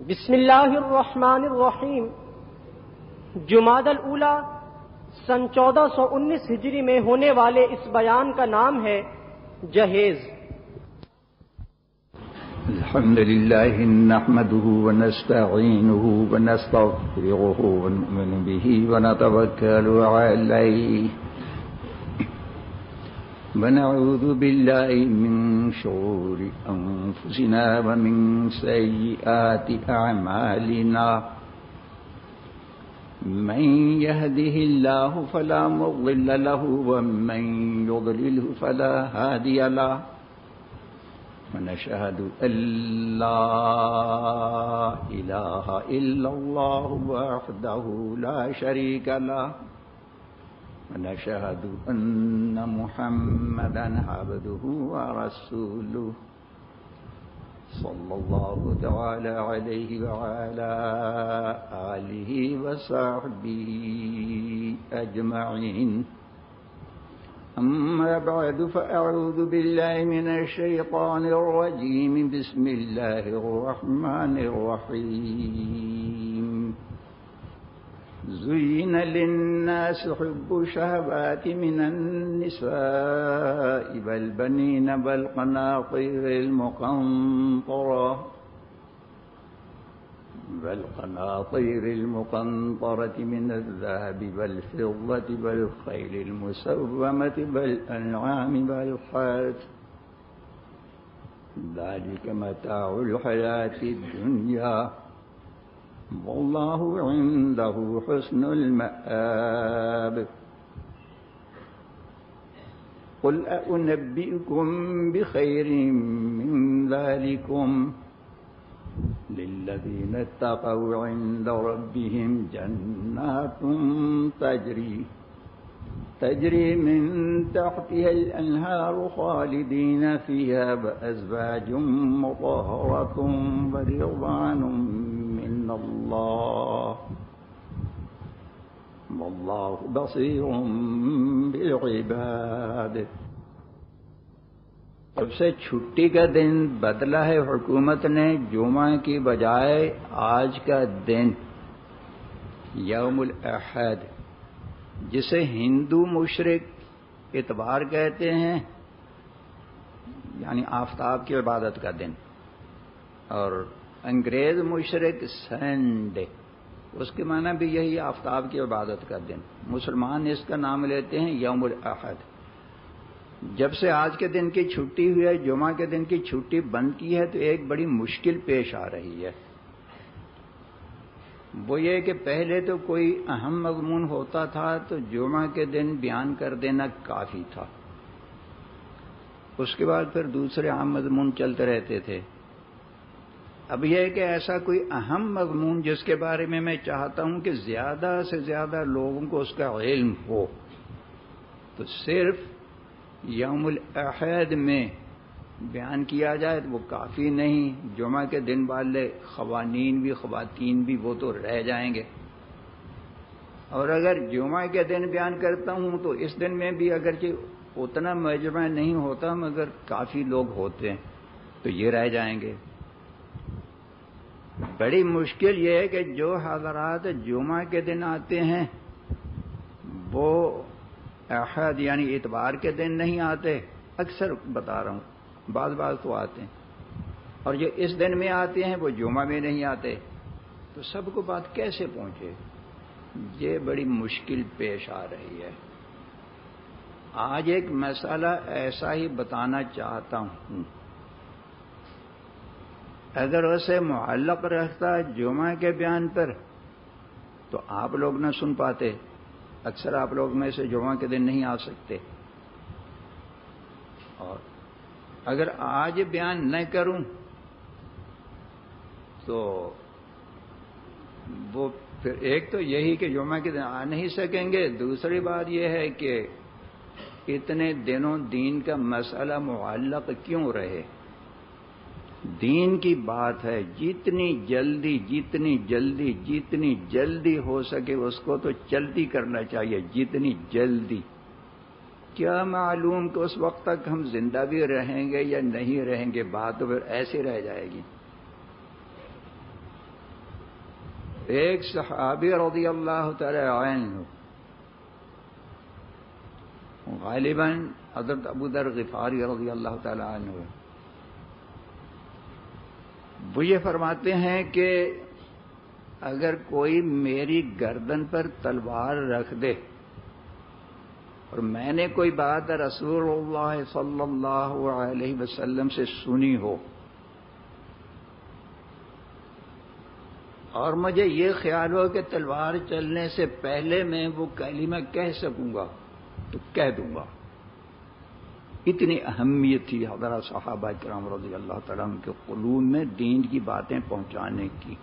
بسم اللہ الرحمن الرحیم۔ جمادی الاولیٰ سن 1419 ہجری میں ہونے والے اس بیان کا نام ہے جہیز۔ الحمد لله نحمده ونستعينه ونستغفره ونؤمن به ونتوكل عليه ونعوذ بالله من شرور أنفسنا ومن سيئات أعمالنا من يهده الله فلا مضل له ومن يضلله فلا هادي له ونشهد أن لا إله إلا الله وحده لا شريك له ونشهد أن محمدا عبده ورسوله صلى الله تعالى عليه وعلى آله وصحبه أجمعين. أما بعد فأعوذ بالله من الشيطان الرجيم. بسم الله الرحمن الرحيم. زين للناس حب الشهوات من النساء والبنين والقناطير المقنطرة من الذهب والفضة والخيل المسومة والأنعام والحرث ذلك متاع الحياة الدنيا والله عنده حسن المآب. قل أنبئكم بخير من ذلكم للذين اتقوا عند ربهم جنات تجري من تحتها الأنهار خالدين فيها وأزواج مطهرة ورضوان من الله والله بصير بالعباد. جب سے چھٹی کا دن بدلا ہے حکومت نے جمعہ کی بجائے آج کا دن یوم الاحد، جسے ہندو مشرک اتوار کہتے ہیں، یعنی آفتاب کی عبادت کا دن، اور انگریز مشرک سنڈے، اس کے معنی بھی یہی آفتاب کی عبادت کا دن. مسلمان اس کا نام لیتے ہیں یوم الاحد. جب سے آج کے دن کی چھٹی ہوئی ہے، جمعہ کے دن کی چھٹی بند کی ہے، تو ایک بڑی مشکل پیش آ رہی ہے. وہ یہ کہ پہلے تو کوئی اہم مضمون ہوتا تھا تو جمعہ کے دن بیان کر دینا کافی تھا، اس کے بعد پھر دوسرے اہم مضمون چلتے رہتے تھے. اب یہ ہے کہ ایسا کوئی اہم مضمون جس کے بارے میں میں چاہتا ہوں کہ زیادہ سے زیادہ لوگوں کو اس کا علم ہو، تو صرف یوم الاحد میں بیان کیا جائے تو وہ کافی نہیں. جمعہ کے دن والے قوانین بھی خواتین بھی وہ تو رہ جائیں گے، اور اگر جمعہ کے دن بیان کرتا ہوں تو اس دن میں بھی اگرچہ اتنا مجمع نہیں ہوتا مگر کافی لوگ ہوتے ہیں تو یہ رہ جائیں گے. بڑی مشکل یہ ہے کہ جو حضرات جمعہ کے دن آتے ہیں وہ احد یعنی اتوار کے دن نہیں آتے. اکثر بتا رہا ہوں، بعض تو آتے ہیں، اور جو اس دن میں آتے ہیں وہ جمعہ میں نہیں آتے. تو سب کو بات کیسے پہنچے؟ یہ بڑی مشکل پیش آ رہی ہے. آج ایک مسئلہ ایسا ہی بتانا چاہتا ہوں، اگر اسے معلق رہتا جمعہ کے بیان پر تو آپ لوگ نہ سن پاتے. اکثر آپ لوگ میں سے جمعہ کے دن نہیں آ سکتے، اور اگر آج بیان نہ کروں تو وہ پھر ایک تو یہی کہ جمعہ کے دن آ نہیں سکیں گے، دوسری بات یہ ہے کہ اتنے دنوں دین کا مسئلہ معلق کیوں رہے. دین کی بات ہے، جتنی جلدی ہو سکے اس کو تو جلدی کرنا چاہیے، جتنی جلدی. کیا معلوم کہ اس وقت تک ہم زندہ بھی رہیں گے یا نہیں رہیں گے، بات تو پھر ایسی رہ جائے گی. ایک صحابی رضی اللہ تعالی عنہ، غالباً حضرت ابو ذر غفاری رضی اللہ تعالی عنہ، وہ یہ فرماتے ہیں کہ اگر کوئی میری گردن پر تلوار رکھ دے اور میں نے کوئی بات رسول اللہ صلی اللہ علیہ وسلم سے سنی ہو اور مجھے یہ خیال ہو کہ تلوار چلنے سے پہلے میں وہ کلمہ کہہ سکوں گا تو کہہ دوں گا. اتنی اہمیت تھی حضرات صحابہ کرام رضی اللہ تعالیٰ عنہ کے قلوب میں دین کی باتیں پہنچانے کی.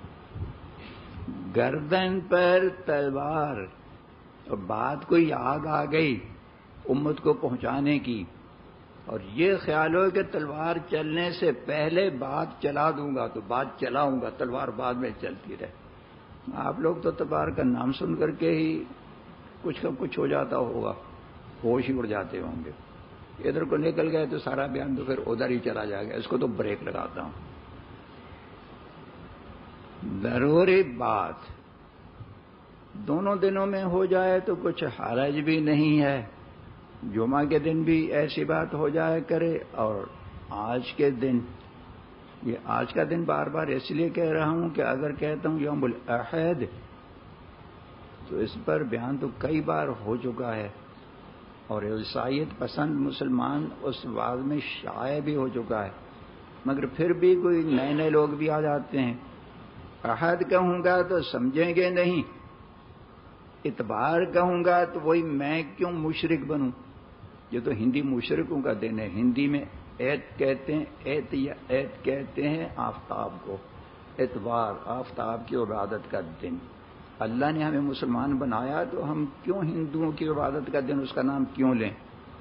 گردن پر تلوار اور بات کوئی یاد آ گئی امت کو پہنچانے کی، اور یہ خیال ہو کہ تلوار چلنے سے پہلے بات چلا دوں گا تو بات چلاؤں گا، تلوار بعد میں چلتی رہے. آپ لوگ تو تلوار کا نام سن کر کے ہی کچھ کا کچھ ہو جاتا ہوگا، ہوش ہی اڑ جاتے ہوں گے. ادھر کو نکل گئے تو سارا بیان تو پھر ادھر ہی چلا جائے گا. اس کو تو بریک لگاتا ہوں. ضروری بات دونوں دنوں میں ہو جائے تو کچھ حرج بھی نہیں ہے. جمعہ کے دن بھی ایسی بات ہو جائے کرے، اور آج کے دن، یہ آج کا دن بار بار اس لیے کہہ رہا ہوں کہ اگر کہتا ہوں یوم الاحد تو اس پر بیان تو کئی بار ہو چکا ہے، اور عیسائیت پسند مسلمان اس بعد میں شائع بھی ہو چکا ہے، مگر پھر بھی کوئی نئے نئے لوگ بھی آ جاتے ہیں. احد کہوں گا تو سمجھیں گے نہیں، اتبار کہوں گا تو وہی میں کیوں مشرک بنوں. یہ تو ہندی مشرکوں کا دن ہے. ہندی میں عید کہتے ہیں، عید کہتے ہیں آفتاب کو. اتوار آفتاب کی عبادت کا دن. اللہ نے ہمیں مسلمان بنایا تو ہم کیوں ہندوؤں کی عبادت کا دن اس کا نام کیوں لیں؟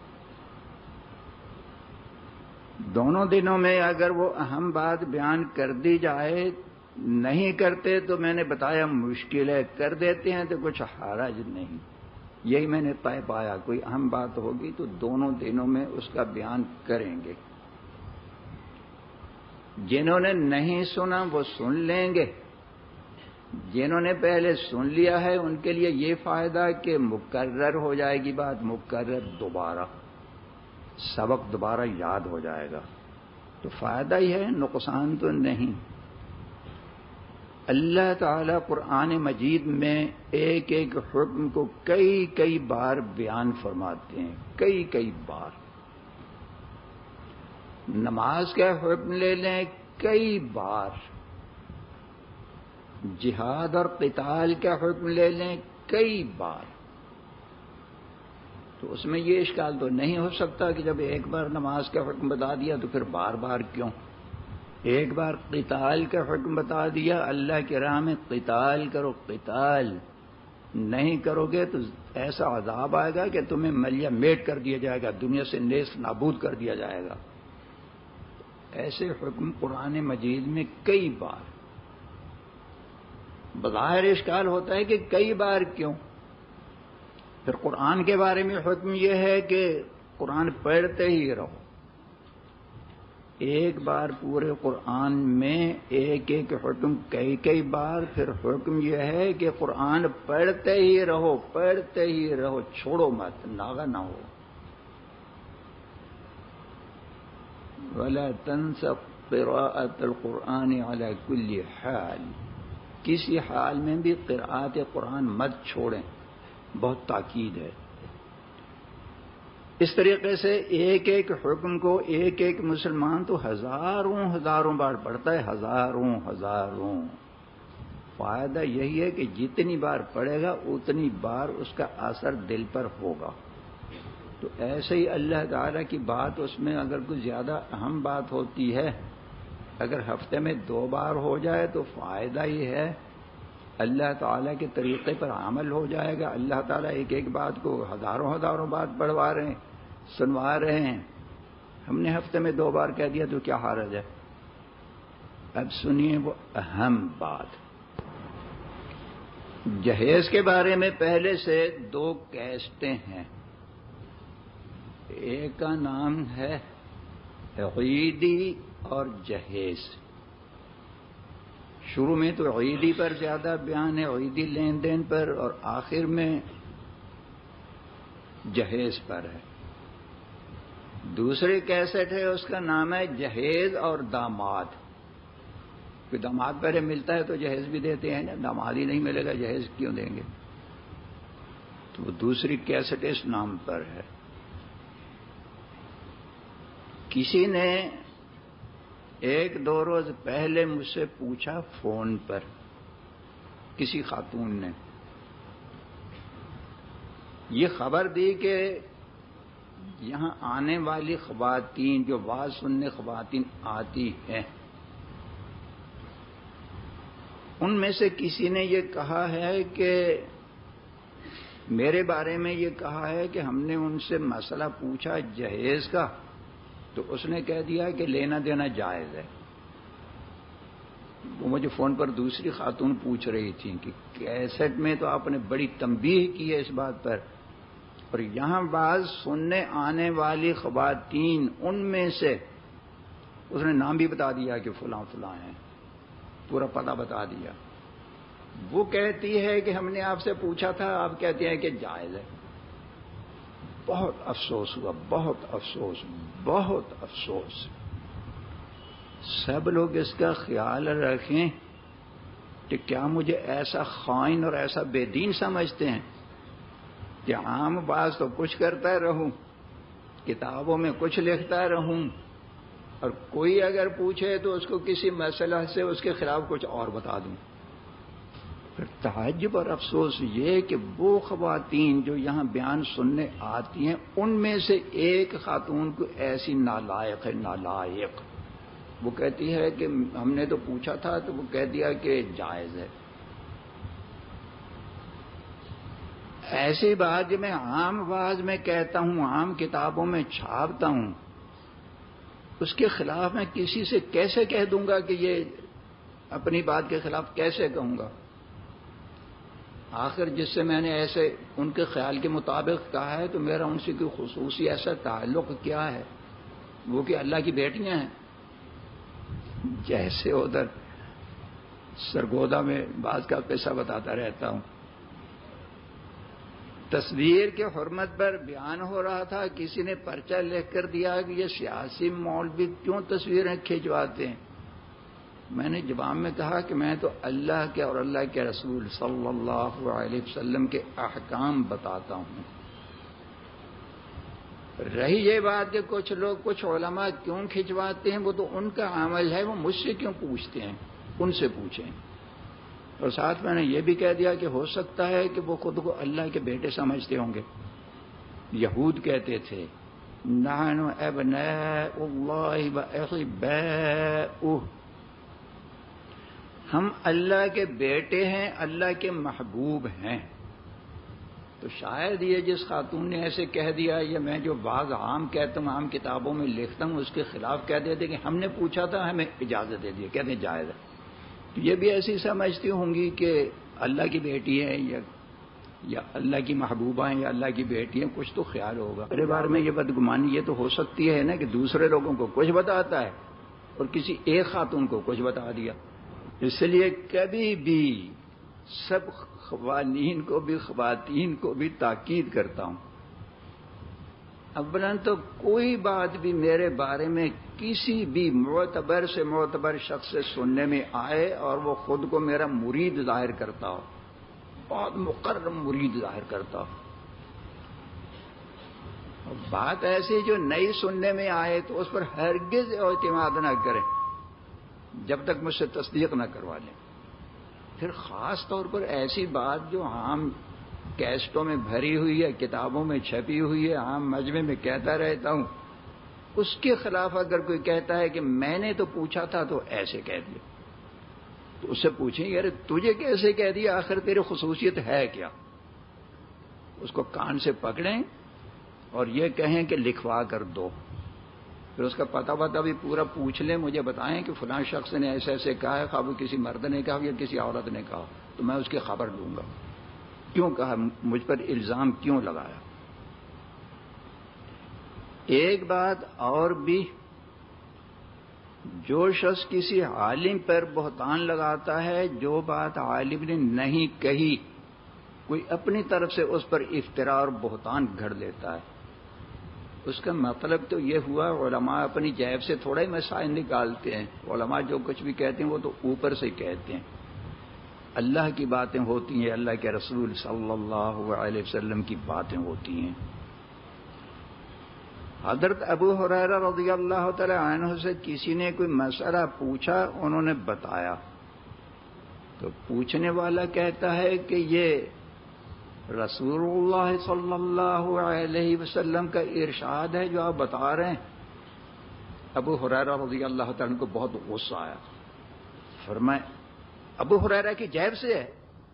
دونوں دنوں میں اگر وہ اہم بات بیان کر دی جائے، نہیں کرتے تو میں نے بتایا مشکل ہے، کر دیتے ہیں تو کچھ حرج نہیں. یہی میں نے طے پایا، کوئی اہم بات ہوگی تو دونوں دنوں میں اس کا بیان کریں گے. جنہوں نے نہیں سنا وہ سن لیں گے، جنہوں نے پہلے سن لیا ہے ان کے لیے یہ فائدہ کہ مکرر ہو جائے گی بات، مکرر دوبارہ، سبق دوبارہ یاد ہو جائے گا. تو فائدہ ہی ہے، نقصان تو نہیں. اللہ تعالی قرآن مجید میں ایک ایک حکم کو کئی کئی بار بیان فرماتے ہیں، کئی کئی بار. نماز کا حکم لے لیں، کئی بار. جہاد اور قتال کا حکم لے لیں، کئی بار. تو اس میں یہ اشکال تو نہیں ہو سکتا کہ جب ایک بار نماز کا حکم بتا دیا تو پھر بار بار کیوں. ایک بار قتال کا حکم بتا دیا، اللہ کی راہ میں قتال کرو. قتال نہیں کرو گے تو ایسا عذاب آئے گا کہ تمہیں ملیا میٹ کر دیا جائے گا، دنیا سے نیست نابود کر دیا جائے گا. ایسے حکم قرآن مجید میں کئی بار. بظاہر اشکال ہوتا ہے کہ کئی بار کیوں. پھر قرآن کے بارے میں حکم یہ ہے کہ قرآن پڑھتے ہی رہو. ایک بار پورے قرآن میں ایک ایک حکم کئی کئی بار. پھر حکم یہ ہے کہ قرآن پڑھتے ہی رہو، پڑھتے ہی رہو، چھوڑو مت، ناغہ نہ ہو. وَلَا تَنْسَ قِرَاءَةَ الْقُرْآنِ عَلَى كُلِّ حَالٍ. کسی حال میں بھی قراءت قرآن مت چھوڑیں، بہت تاکید ہے. اس طریقے سے ایک ایک حکم کو ایک ایک مسلمان تو ہزاروں ہزاروں بار پڑھتا ہے، ہزاروں ہزاروں. فائدہ یہی ہے کہ جتنی بار پڑھے گا اتنی بار اس کا اثر دل پر ہوگا. تو ایسے ہی اللہ تعالیٰ کی بات، اس میں اگر کوئی زیادہ اہم بات ہوتی ہے، اگر ہفتے میں 2 بار ہو جائے تو فائدہ ہی ہے. اللہ تعالیٰ کے طریقے پر عمل ہو جائے گا. اللہ تعالیٰ ایک ایک بات کو ہزاروں ہزاروں بات پڑھوا رہے ہیں، سنوا رہے ہیں. ہم نے ہفتے میں 2 بار کہہ دیا تو کیا حرج ہے. اب سنیے وہ اہم بات. جہیز کے بارے میں پہلے سے 2 کیسٹیں ہیں. ایک کا نام ہے عیدی اور جہیز. شروع میں تو عیدی پر زیادہ بیان ہے، عیدی لین دین پر، اور آخر میں جہیز پر ہے۔ دوسرے کیسٹ ہے، اس کا نام ہے جہیز اور داماد۔ کوئی داماد پہلے ملتا ہے تو جہیز بھی دیتے ہیں نا، داماد ہی نہیں ملے گا جہیز کیوں دیں گے؟ تو وہ دوسری کیسٹ اس نام پر ہے۔ کسی نے ایک دو روز پہلے مجھ سے پوچھا فون پر، کسی خاتون نے یہ خبر دی کہ یہاں آنے والی خواتین، جو واز سننے خواتین آتی ہیں، ان میں سے کسی نے یہ کہا ہے کہ میرے بارے میں یہ کہا ہے کہ ہم نے ان سے مسئلہ پوچھا جہیز کا، تو اس نے کہہ دیا کہ لینا دینا جائز ہے۔ وہ مجھے فون پر دوسری خاتون پوچھ رہی تھی کہ کیسٹ میں تو آپ نے بڑی تنبیہ کی ہے اس بات پر، اور یہاں بعض سننے آنے والی خواتین ان میں سے اس نے نام بھی بتا دیا کہ فلاں فلاں ہیں، پورا پتہ بتا دیا۔ وہ کہتی ہے کہ ہم نے آپ سے پوچھا تھا، آپ کہتے ہیں کہ جائز ہے۔ بہت افسوس ہوا، بہت افسوس، بہت افسوس۔ سب لوگ اس کا خیال رکھیں کہ کیا مجھے ایسا خائن اور ایسا بے دین سمجھتے ہیں کہ عام بات تو کچھ کرتا رہوں، کتابوں میں کچھ لکھتا رہوں، اور کوئی اگر پوچھے تو اس کو کسی مسئلہ سے اس کے خلاف کچھ اور بتا دوں۔ پھر تعجب اور افسوس یہ کہ وہ خواتین جو یہاں بیان سننے آتی ہیں، ان میں سے ایک خاتون کو ایسی نالائق ہے، نالائق، وہ کہتی ہے کہ ہم نے تو پوچھا تھا تو وہ کہہ دیا کہ جائز ہے۔ ایسی بات جو میں عام آواز میں کہتا ہوں، عام کتابوں میں چھاپتا ہوں، اس کے خلاف میں کسی سے کیسے کہہ دوں گا کہ یہ اپنی بات کے خلاف کیسے کہوں گا؟ آخر جس سے میں نے ایسے ان کے خیال کے مطابق کہا ہے تو میرا ان سے کوئی خصوصی ایسا تعلق کیا ہے؟ وہ کہ اللہ کی بیٹیاں ہیں۔ جیسے ادھر سرگودا میں بعض کا قصہ بتاتا رہتا ہوں، تصویر کے حرمت پر بیان ہو رہا تھا، کسی نے پرچہ لکھ کر دیا کہ یہ سیاسی مولوی کیوں تصویریں کھنچواتے ہیں؟ میں نے جواب میں کہا کہ میں تو اللہ کے اور اللہ کے رسول صلی اللہ علیہ وسلم کے احکام بتاتا ہوں۔ رہی یہ بات کہ کچھ لوگ، کچھ علماء کیوں کھنچواتے ہیں، وہ تو ان کا عمل ہے، وہ مجھ سے کیوں پوچھتے ہیں؟ ان سے پوچھیں۔ اور ساتھ میں نے یہ بھی کہہ دیا کہ ہو سکتا ہے کہ وہ خود کو اللہ کے بیٹے سمجھتے ہوں گے۔ یہود کہتے تھے نحن ابناء اللہ واحباؤہ، ہم اللہ کے بیٹے ہیں، اللہ کے محبوب ہیں۔ تو شاید یہ جس خاتون نے ایسے کہہ دیا، یہ میں جو بعض عام کہتا ہوں، عام کتابوں میں لکھتا ہوں، اس کے خلاف کہہ دیتے کہ ہم نے پوچھا تھا، ہمیں اجازت دے دی، کہتے ہیں جائز ہے۔ تو یہ بھی ایسی سمجھتی ہوں گی کہ اللہ کی بیٹی ہے یا اللہ کی محبوبہ ہیں یا اللہ کی بیٹی ہیں، کچھ تو خیال ہوگا۔ میرے بارے میں یہ بدگمانی یہ تو ہو سکتی ہے نا کہ دوسرے لوگوں کو کچھ بتاتا ہے اور کسی ایک خاتون کو کچھ بتا دیا۔ اس لیے کبھی بھی سب خواتین کو بھی تاکید کرتا ہوں، اولاً تو کوئی بات بھی میرے بارے میں کسی بھی معتبر سے معتبر شخص سے سننے میں آئے اور وہ خود کو میرا مرید ظاہر کرتا ہو، بہت مقرر مرید ظاہر کرتا ہو، اور بات ایسی جو نئی سننے میں آئے تو اس پر ہرگز اعتماد نہ کریں جب تک مجھ سے تصدیق نہ کروا لیں۔ پھر خاص طور پر ایسی بات جو عام کیسٹوں میں بھری ہوئی ہے، کتابوں میں چھپی ہوئی ہے، عام مجمع میں کہتا رہتا ہوں، اس کے خلاف اگر کوئی کہتا ہے کہ میں نے تو پوچھا تھا تو ایسے کہہ دیا، تو اس سے پوچھیں یار تجھے کیسے کہہ دیا، آخر تیری خصوصیت ہے کیا؟ اس کو کان سے پکڑیں اور یہ کہیں کہ لکھوا کر دو، پھر اس کا پتہ بھی پورا پوچھ لیں، مجھے بتائیں کہ فلاں شخص نے ایسے ایسے کہا ہے، خواہ وہ کسی مرد نے کہا یا کسی عورت نے کہا، تو میں اس کی خبر لوں گا، کیوں کہا، مجھ پر الزام کیوں لگایا۔ ایک بات اور بھی جو شخص کسی عالم پر بہتان لگاتا ہے، جو بات عالم نے نہیں کہی، کوئی اپنی طرف سے اس پر افتراء اور بہتان گھڑ لیتا ہے، اس کا مطلب تو یہ ہوا علماء اپنی جیب سے تھوڑا ہی مسائل نکالتے ہیں. علماء جو کچھ بھی کہتے ہیں وہ تو اوپر سے کہتے ہیں. اللہ کی باتیں ہوتی ہیں، اللہ کے رسول صلی اللہ علیہ وسلم کی باتیں ہوتی ہیں. حضرت ابو ہریرہ رضی اللہ تعالی عنہ سے کسی نے کوئی مسئلہ پوچھا، انہوں نے بتایا، تو پوچھنے والا کہتا ہے کہ یہ رسول اللہ صلی اللہ علیہ وسلم کا ارشاد ہے جو آپ بتا رہے ہیں. ابو ہریرہ رضی اللہ تعالیٰ عنہ کو بہت غصہ آیا. فرمائے ابو ہریرہ کی جیب سے ہے.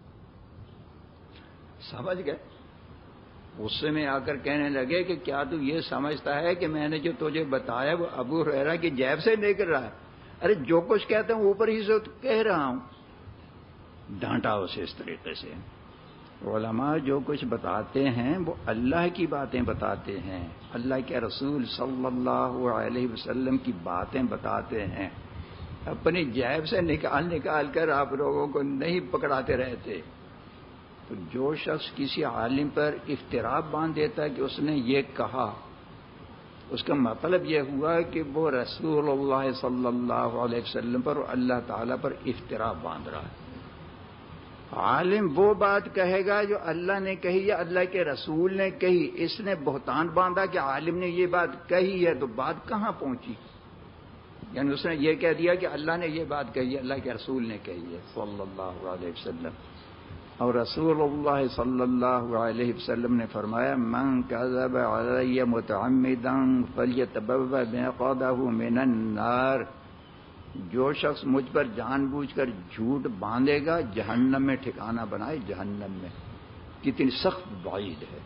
سمجھ گئے؟ غصے میں آ کر کہنے لگے کہ کیا تو یہ سمجھتا ہے کہ میں نے جو تجھے بتایا وہ ابو ہریرہ کی جیب سے نکل رہا ہے؟ ارے جو کچھ کہتا ہوں اوپر ہی سے کہہ رہا ہوں. ڈانٹا اسے اس طریقے سے. علماء جو کچھ بتاتے ہیں وہ اللہ کی باتیں بتاتے ہیں، اللہ کے رسول صلی اللہ علیہ وسلم کی باتیں بتاتے ہیں. اپنی جیب سے نکال کر آپ لوگوں کو نہیں پکڑاتے رہتے. تو جو شخص کسی عالم پر افتراء باندھ دیتا ہے کہ اس نے یہ کہا، اس کا مطلب یہ ہوا کہ وہ رسول اللہ صلی اللہ علیہ وسلم پر اور اللہ تعالیٰ پر افتراء باندھ رہا ہے. عالم وہ بات کہے گا جو اللہ نے کہی یا اللہ کے رسول نے کہی. اس نے بہتان باندھا کہ عالم نے یہ بات کہی ہے، تو بات کہاں پہنچی؟ یعنی اس نے یہ کہہ دیا کہ اللہ نے یہ بات کہی ہے، اللہ کے رسول نے کہی ہے صلی اللہ علیہ وسلم. اور رسول اللہ صلی اللہ علیہ وسلم نے فرمایا من کذب علی متعمدا فلیتبوأ مقعدہ من النار. جو شخص مجھ پر جان بوجھ کر جھوٹ باندھے گا جہنم میں ٹھکانہ بنائے. جہنم میں کتنی سخت وعید ہے.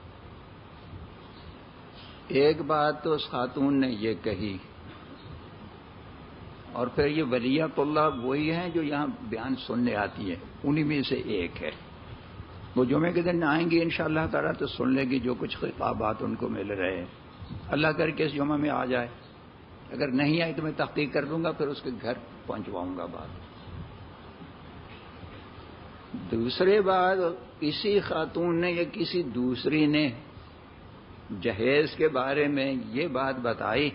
ایک بات تو اس خاتون نے یہ کہی، اور پھر یہ ولیات اللہ وہی ہیں جو یہاں بیان سننے آتی ہے، انہی میں سے ایک ہے. وہ جمعے کے دن آئیں گی انشاءاللہ تعالیٰ تو سن لے گی جو کچھ خطابات ان کو مل رہے ہیں. اللہ کر کے اس جمعہ میں آ جائے. اگر نہیں آئی تو میں تحقیق کر دوں گا، پھر اس کے گھر پہنچواؤں گا بات. دوسرے بات، کسی خاتون نے یا کسی دوسری نے جہیز کے بارے میں یہ بات بتائی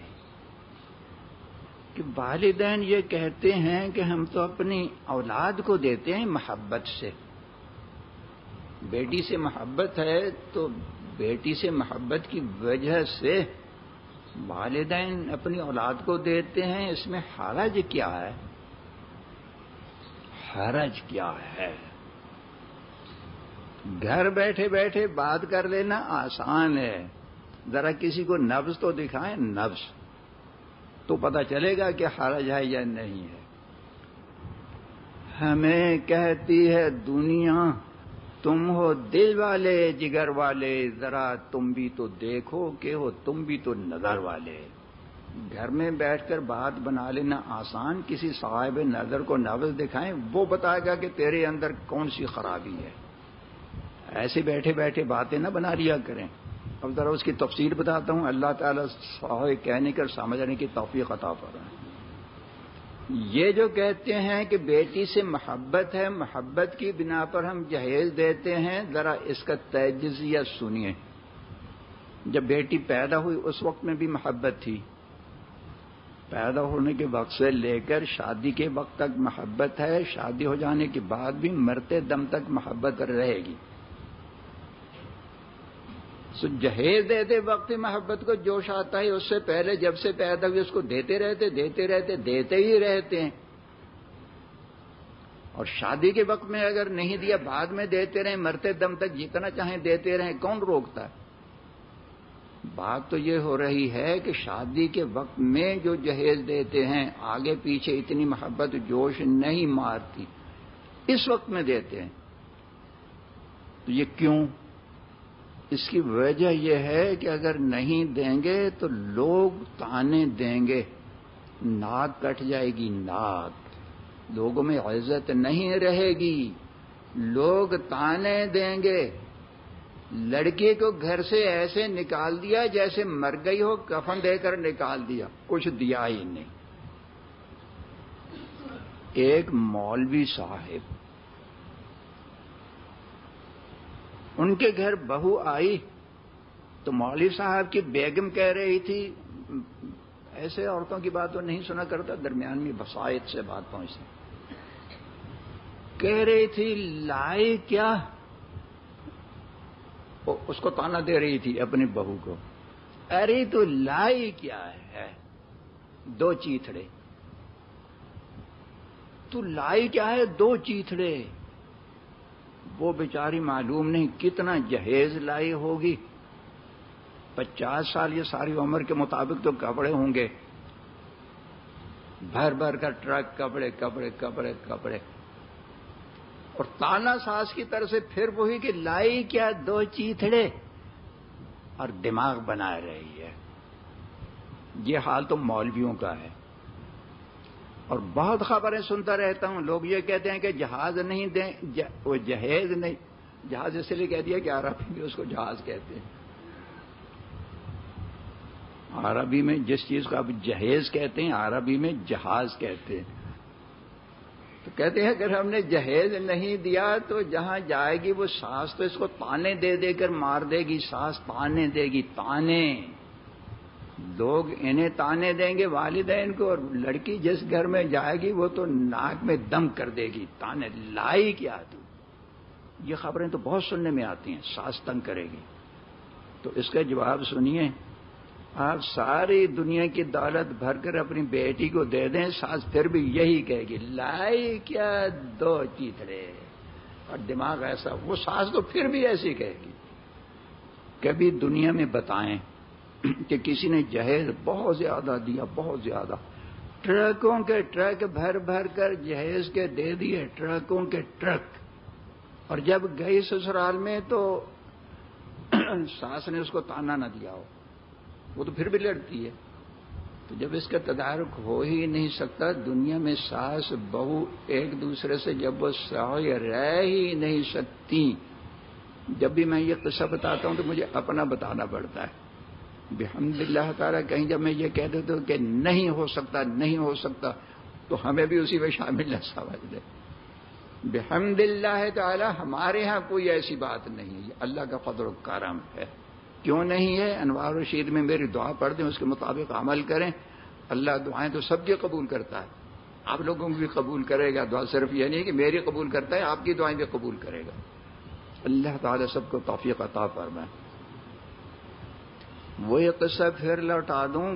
کہ والدین یہ کہتے ہیں کہ ہم تو اپنی اولاد کو دیتے ہیں محبت سے. بیٹی سے محبت ہے تو بیٹی سے محبت کی وجہ سے والدین اپنی اولاد کو دیتے ہیں. اس میں حرج کیا ہے؟ حرج کیا ہے؟ گھر بیٹھے بیٹھے بات کر لینا آسان ہے. ذرا کسی کو نبض تو دکھائیں، نبض تو پتہ چلے گا کہ حرج ہے یا نہیں ہے. ہمیں کہتی ہے دنیا تم ہو دل والے جگر والے، ذرا تم بھی تو دیکھو کہ ہو تم بھی تو نظر والے. گھر میں بیٹھ کر بات بنا لینا آسان. کسی صاحب نظر کو نبض دکھائیں، وہ بتائے گا کہ تیرے اندر کون سی خرابی ہے. ایسے بیٹھے بیٹھے باتیں نہ بنا لیا کریں. اب ذرا اس کی تفصیل بتاتا ہوں. اللہ تعالیٰ صحیح کہنے کر سمجھنے کی توفیق عطا فرمائے. یہ جو کہتے ہیں کہ بیٹی سے محبت ہے، محبت کی بنا پر ہم جہیز دیتے ہیں، ذرا اس کا تجزیہ سنیے. جب بیٹی پیدا ہوئی اس وقت میں بھی محبت تھی. پیدا ہونے کے وقت سے لے کر شادی کے وقت تک محبت ہے. شادی ہو جانے کے بعد بھی مرتے دم تک محبت رہے گی. جہیز دیتے وقت محبت کو جوش آتا ہے. اس سے پہلے جب سے پیدا ہوئی اس کو دیتے رہتے ہی رہتے ہیں. اور شادی کے وقت میں اگر نہیں دیا بعد میں دیتے رہیں، مرتے دم تک جتنا چاہیں دیتے رہیں، کون روکتا ہے؟ بات تو یہ ہو رہی ہے کہ شادی کے وقت میں جو جہیز دیتے ہیں آگے پیچھے اتنی محبت جوش نہیں مارتی، اس وقت میں دیتے ہیں. تو یہ کیوں؟ اس کی وجہ یہ ہے کہ اگر نہیں دیں گے تو لوگ تانے دیں گے، ناک کٹ جائے گی. ناک لوگوں میں عزت نہیں رہے گی. لوگ تانے دیں گے. لڑکی کو گھر سے ایسے نکال دیا جیسے مر گئی ہو، کفن دے کر نکال دیا، کچھ دیا ہی نہیں. ایک مولوی صاحب، ان کے گھر بہو آئی تو مولوی صاحب کی بیگم کہہ رہی تھی، ایسے عورتوں کی بات تو نہیں سنا کرتا، درمیان میں بصائت سے بات پہنچتی، کہہ رہی تھی لائی کیا، اس کو تانا دے رہی تھی اپنی بہو کو، ارے تو لائی کیا ہے، 2 چیتھڑے، تو لائی کیا ہے 2 چیتھڑے۔ وہ بیچاری معلوم نہیں کتنا جہیز لائی ہوگی، 50 سال یہ ساری عمر کے مطابق تو کپڑے ہوں گے، بھر بھر کر ٹرک کپڑے کپڑے کپڑے کپڑے، اور تانا ساس کی طرف سے پھر وہی کہ لائی کیا 2 چیتھڑے، اور دماغ بنا رہی ہے۔ یہ حال تو مولویوں کا ہے، اور بہت خبریں سنتا رہتا ہوں، لوگ یہ کہتے ہیں کہ جہاز نہیں دیں، وہ جہیز نہیں، جہاز اس لیے کہہ دیا کہ عربی میں اس کو جہاز کہتے ہیں، عربی میں جس چیز کو آپ جہیز کہتے ہیں عربی میں جہاز کہتے ہیں، تو کہتے ہیں اگر ہم نے جہیز نہیں دیا تو جہاں جائے گی وہ ساس تو اس کو تانے دے دے کر مار دے گی، ساس تانے دے گی، تانے، لوگ انہیں تانے دیں گے والدین کو، اور لڑکی جس گھر میں جائے گی وہ تو ناک میں دم کر دے گی، تانے، لائی کیا تو، یہ خبریں تو بہت سننے میں آتی ہیں، ساس تنگ کرے گی۔ تو اس کا جواب سنیے، آپ ساری دنیا کی دولت بھر کر اپنی بیٹی کو دے دیں، ساس پھر بھی یہی کہے گی لائی کیا 2 چیتھڑے، اور دماغ ایسا، وہ ساس تو پھر بھی ایسی کہے گی۔ کبھی دنیا میں بتائیں کہ کسی نے جہیز بہت زیادہ دیا، بہت زیادہ، ٹرکوں کے ٹرک بھر بھر کر جہیز کے دے دیے، ٹرکوں کے ٹرک، اور جب گئی سسرال میں تو ساس نے اس کو تانا نہ دیا ہو، وہ تو پھر بھی لڑتی ہے۔ تو جب اس کا تدارک ہو ہی نہیں سکتا، دنیا میں ساس بہو ایک دوسرے سے جب وہ سوئے رہ ہی نہیں سکتی، جب بھی میں یہ قصہ بتاتا ہوں تو مجھے اپنا بتانا پڑتا ہے، بحمد اللہ تعالیٰ، کہیں جب میں یہ کہہ دیتا ہوں کہ نہیں ہو سکتا نہیں ہو سکتا تو ہمیں بھی اسی میں شامل نہ سمجھ لے۔ بحمد اللہ تعالیٰ ہمارے ہاں کوئی ایسی بات نہیں ہے، اللہ کا فضل و کرم ہے۔ کیوں نہیں ہے؟ انوار رشید میں میری دعا پڑھ دیں، اس کے مطابق عمل کریں، اللہ دعائیں تو سب کی قبول کرتا ہے، آپ لوگوں کو بھی قبول کرے گا۔ دعا صرف یہ نہیں کہ میری قبول کرتا ہے، آپ کی دعائیں بھی قبول کرے گا۔ اللہ تعالیٰ سب کو توفیق عطا فرمائے۔ وہ یہ قصہ پھر لوٹا دوں،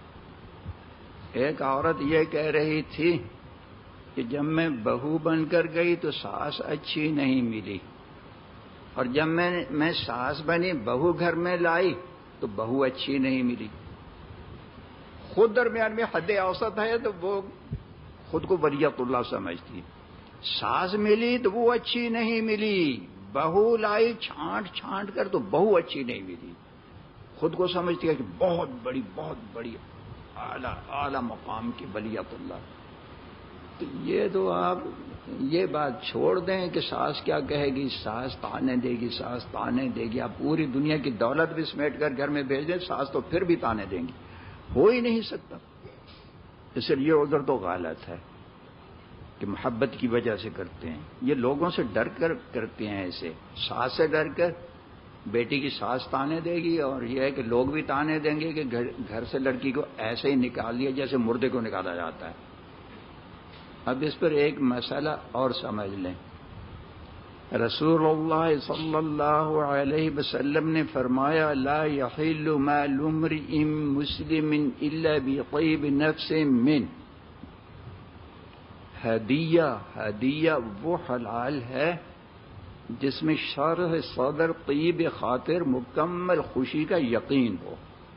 ایک عورت یہ کہہ رہی تھی کہ جب میں بہو بن کر گئی تو ساس اچھی نہیں ملی، اور جب میں ساس بنی بہو گھر میں لائی تو بہو اچھی نہیں ملی۔ خود درمیان میں حد اوسط ہے تو وہ خود کو ولیت اللہ سمجھتی ہے، ساس ملی تو وہ اچھی نہیں ملی، بہو لائی چھانٹ چھانٹ کر تو بہو اچھی نہیں ملی، خود کو سمجھتی ہے کہ بہت بڑی اعلی مقام کی ولیت اللہ۔ تو یہ تو آپ یہ بات چھوڑ دیں کہ ساس کیا کہے گی، ساس تانے دے گی، ساس تانے دے گی، آپ پوری دنیا کی دولت بھی سمیٹ کر گھر میں بھیج دیں، ساس تو پھر بھی تانے دیں گی، ہو ہی نہیں سکتا۔ اس لیے ادھر تو غلط ہے کہ محبت کی وجہ سے کرتے ہیں، یہ لوگوں سے ڈر کر کرتے ہیں، ایسے ساس سے ڈر کر بیٹی کی ساس تانے دے گی، اور یہ ہے کہ لوگ بھی تانے دیں گے کہ گھر سے لڑکی کو ایسے ہی نکال دیا جیسے مردے کو نکالا جاتا ہے۔ اب اس پر ایک مسئلہ اور سمجھ لیں، رسول اللہ صلی اللہ علیہ وسلم نے فرمایا لا یحل مال امرئ مسلم الا بطیب نفس من، ہدیہ وہ حلال ہے جس میں شرح صدر، طیب خاطر، مکمل خوشی کا یقین ہو۔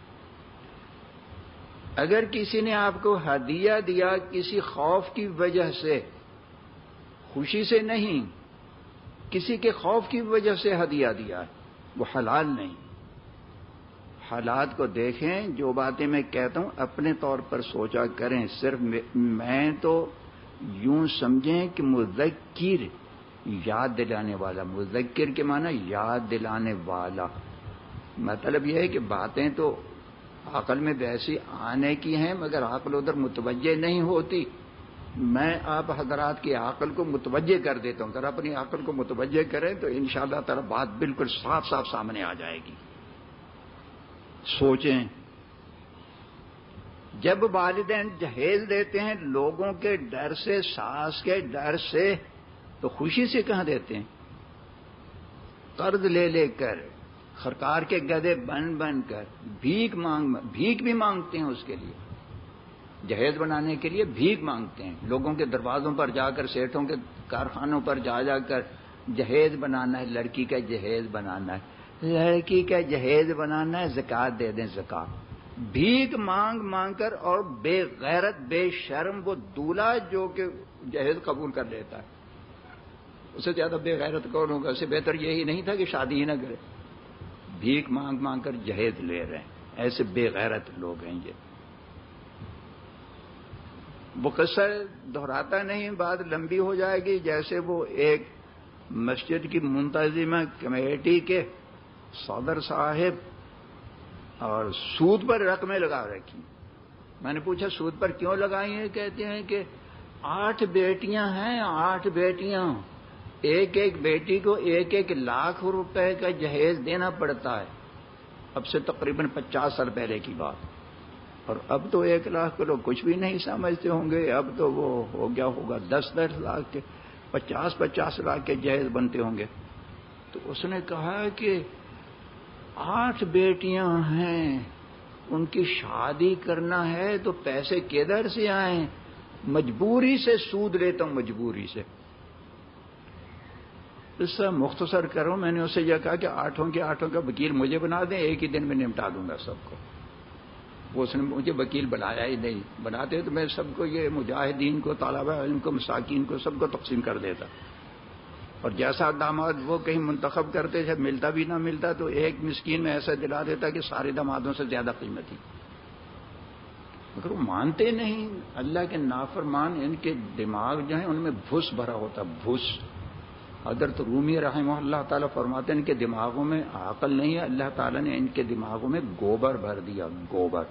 اگر کسی نے آپ کو ہدیہ دیا کسی خوف کی وجہ سے، خوشی سے نہیں، کسی کے خوف کی وجہ سے ہدیہ دیا، وہ حلال نہیں۔ حالات کو دیکھیں، جو باتیں میں کہتا ہوں اپنے طور پر سوچا کریں، صرف میں تو یوں سمجھیں کہ مذکر، یاد دلانے والا، مذکر کے معنی یاد دلانے والا، مطلب یہ ہے کہ باتیں تو عقل میں ویسی آنے کی ہیں مگر عقل ادھر متوجہ نہیں ہوتی، میں آپ حضرات کی عقل کو متوجہ کر دیتا ہوں، ذرا اپنی عقل کو متوجہ کریں تو انشاءاللہ تعالی بات بالکل صاف صاف سامنے آ جائے گی۔ سوچیں، جب والدین جہیز دیتے ہیں لوگوں کے ڈر سے، ساس کے ڈر سے، تو خوشی سے کہاں دیتے ہیں؟ قرض لے لے کر، خرکار کے گدھے بن بن کر، بھیک بھی مانگتے ہیں، اس کے لیے جہیز بنانے کے لیے بھیک مانگتے ہیں، لوگوں کے دروازوں پر جا کر، سیٹوں کے کارخانوں پر جا جا کر جہیز بنانا ہے، لڑکی کا جہیز بنانا ہے، لڑکی کا جہیز بنانا ہے، زکوٰۃ دے دیں، زکوٰۃ بھیک مانگ مانگ کر، اور بے غیرت بے شرم وہ دولہا جو کہ جہیز قبول کر لیتا ہے، اس سے زیادہ بے غیرت کون ہوگا؟ اس سے بہتر یہی نہیں تھا کہ شادی ہی نہ کرے، بھیک مانگ مانگ کر جہیز لے رہے ہیں، ایسے بے غیرت لوگ ہیں یہ۔ وہ قصہ دہراتا نہیں، بات لمبی ہو جائے گی۔ جیسے وہ ایک مسجد کی منتظمہ کمیٹی کے صدر صاحب اور سود پر رقمیں لگا رکھی، میں نے پوچھا سود پر کیوں لگائی ہیں؟ کہتے ہیں کہ 8 بیٹیاں ہیں، 8 بیٹیاں، ایک ایک بیٹی کو 1-1 لاکھ روپے کا جہیز دینا پڑتا ہے۔ اب سے تقریباً 50 سال پہلے کی بات، اور اب تو 1 لاکھ کو لوگ کچھ بھی نہیں سمجھتے ہوں گے، اب تو وہ ہو گیا ہوگا 10-10 لاکھ کے، 50-50 لاکھ کے جہیز بنتے ہوں گے۔ تو اس نے کہا کہ 8 بیٹیاں ہیں، ان کی شادی کرنا ہے تو پیسے کدھر سے آئیں؟ مجبوری سے سود لیتا ہوں، مجبوری سے۔ اس سے مختصر کروں، میں نے اسے یہ کہا کہ 8 کے 8 کا وکیل مجھے بنا دیں، ایک ہی دن میں نمٹا دوں گا سب کو۔ وہ اس نے مجھے وکیل بنایا ہی نہیں، بناتے تو میں سب کو، یہ مجاہدین کو، طلبہ علم کو، مساکین کو، سب کو تقسیم کر دیتا، اور جیسا داماد وہ کہیں منتخب کرتے، جب ملتا بھی نہ ملتا تو ایک مسکین میں ایسا دلا دیتا کہ سارے دامادوں سے زیادہ قیمتی۔ مگر وہ مانتے نہیں، اللہ کے نافرمان، ان کے دماغ جو ہیں ان میں بھس بھرا ہوتا، بھس۔ حضرت رومی رحمہ اللہ تعالیٰ فرماتے ہیں ان کے دماغوں میں عقل نہیں ہے، اللہ تعالیٰ نے ان کے دماغوں میں گوبر بھر دیا، گوبر۔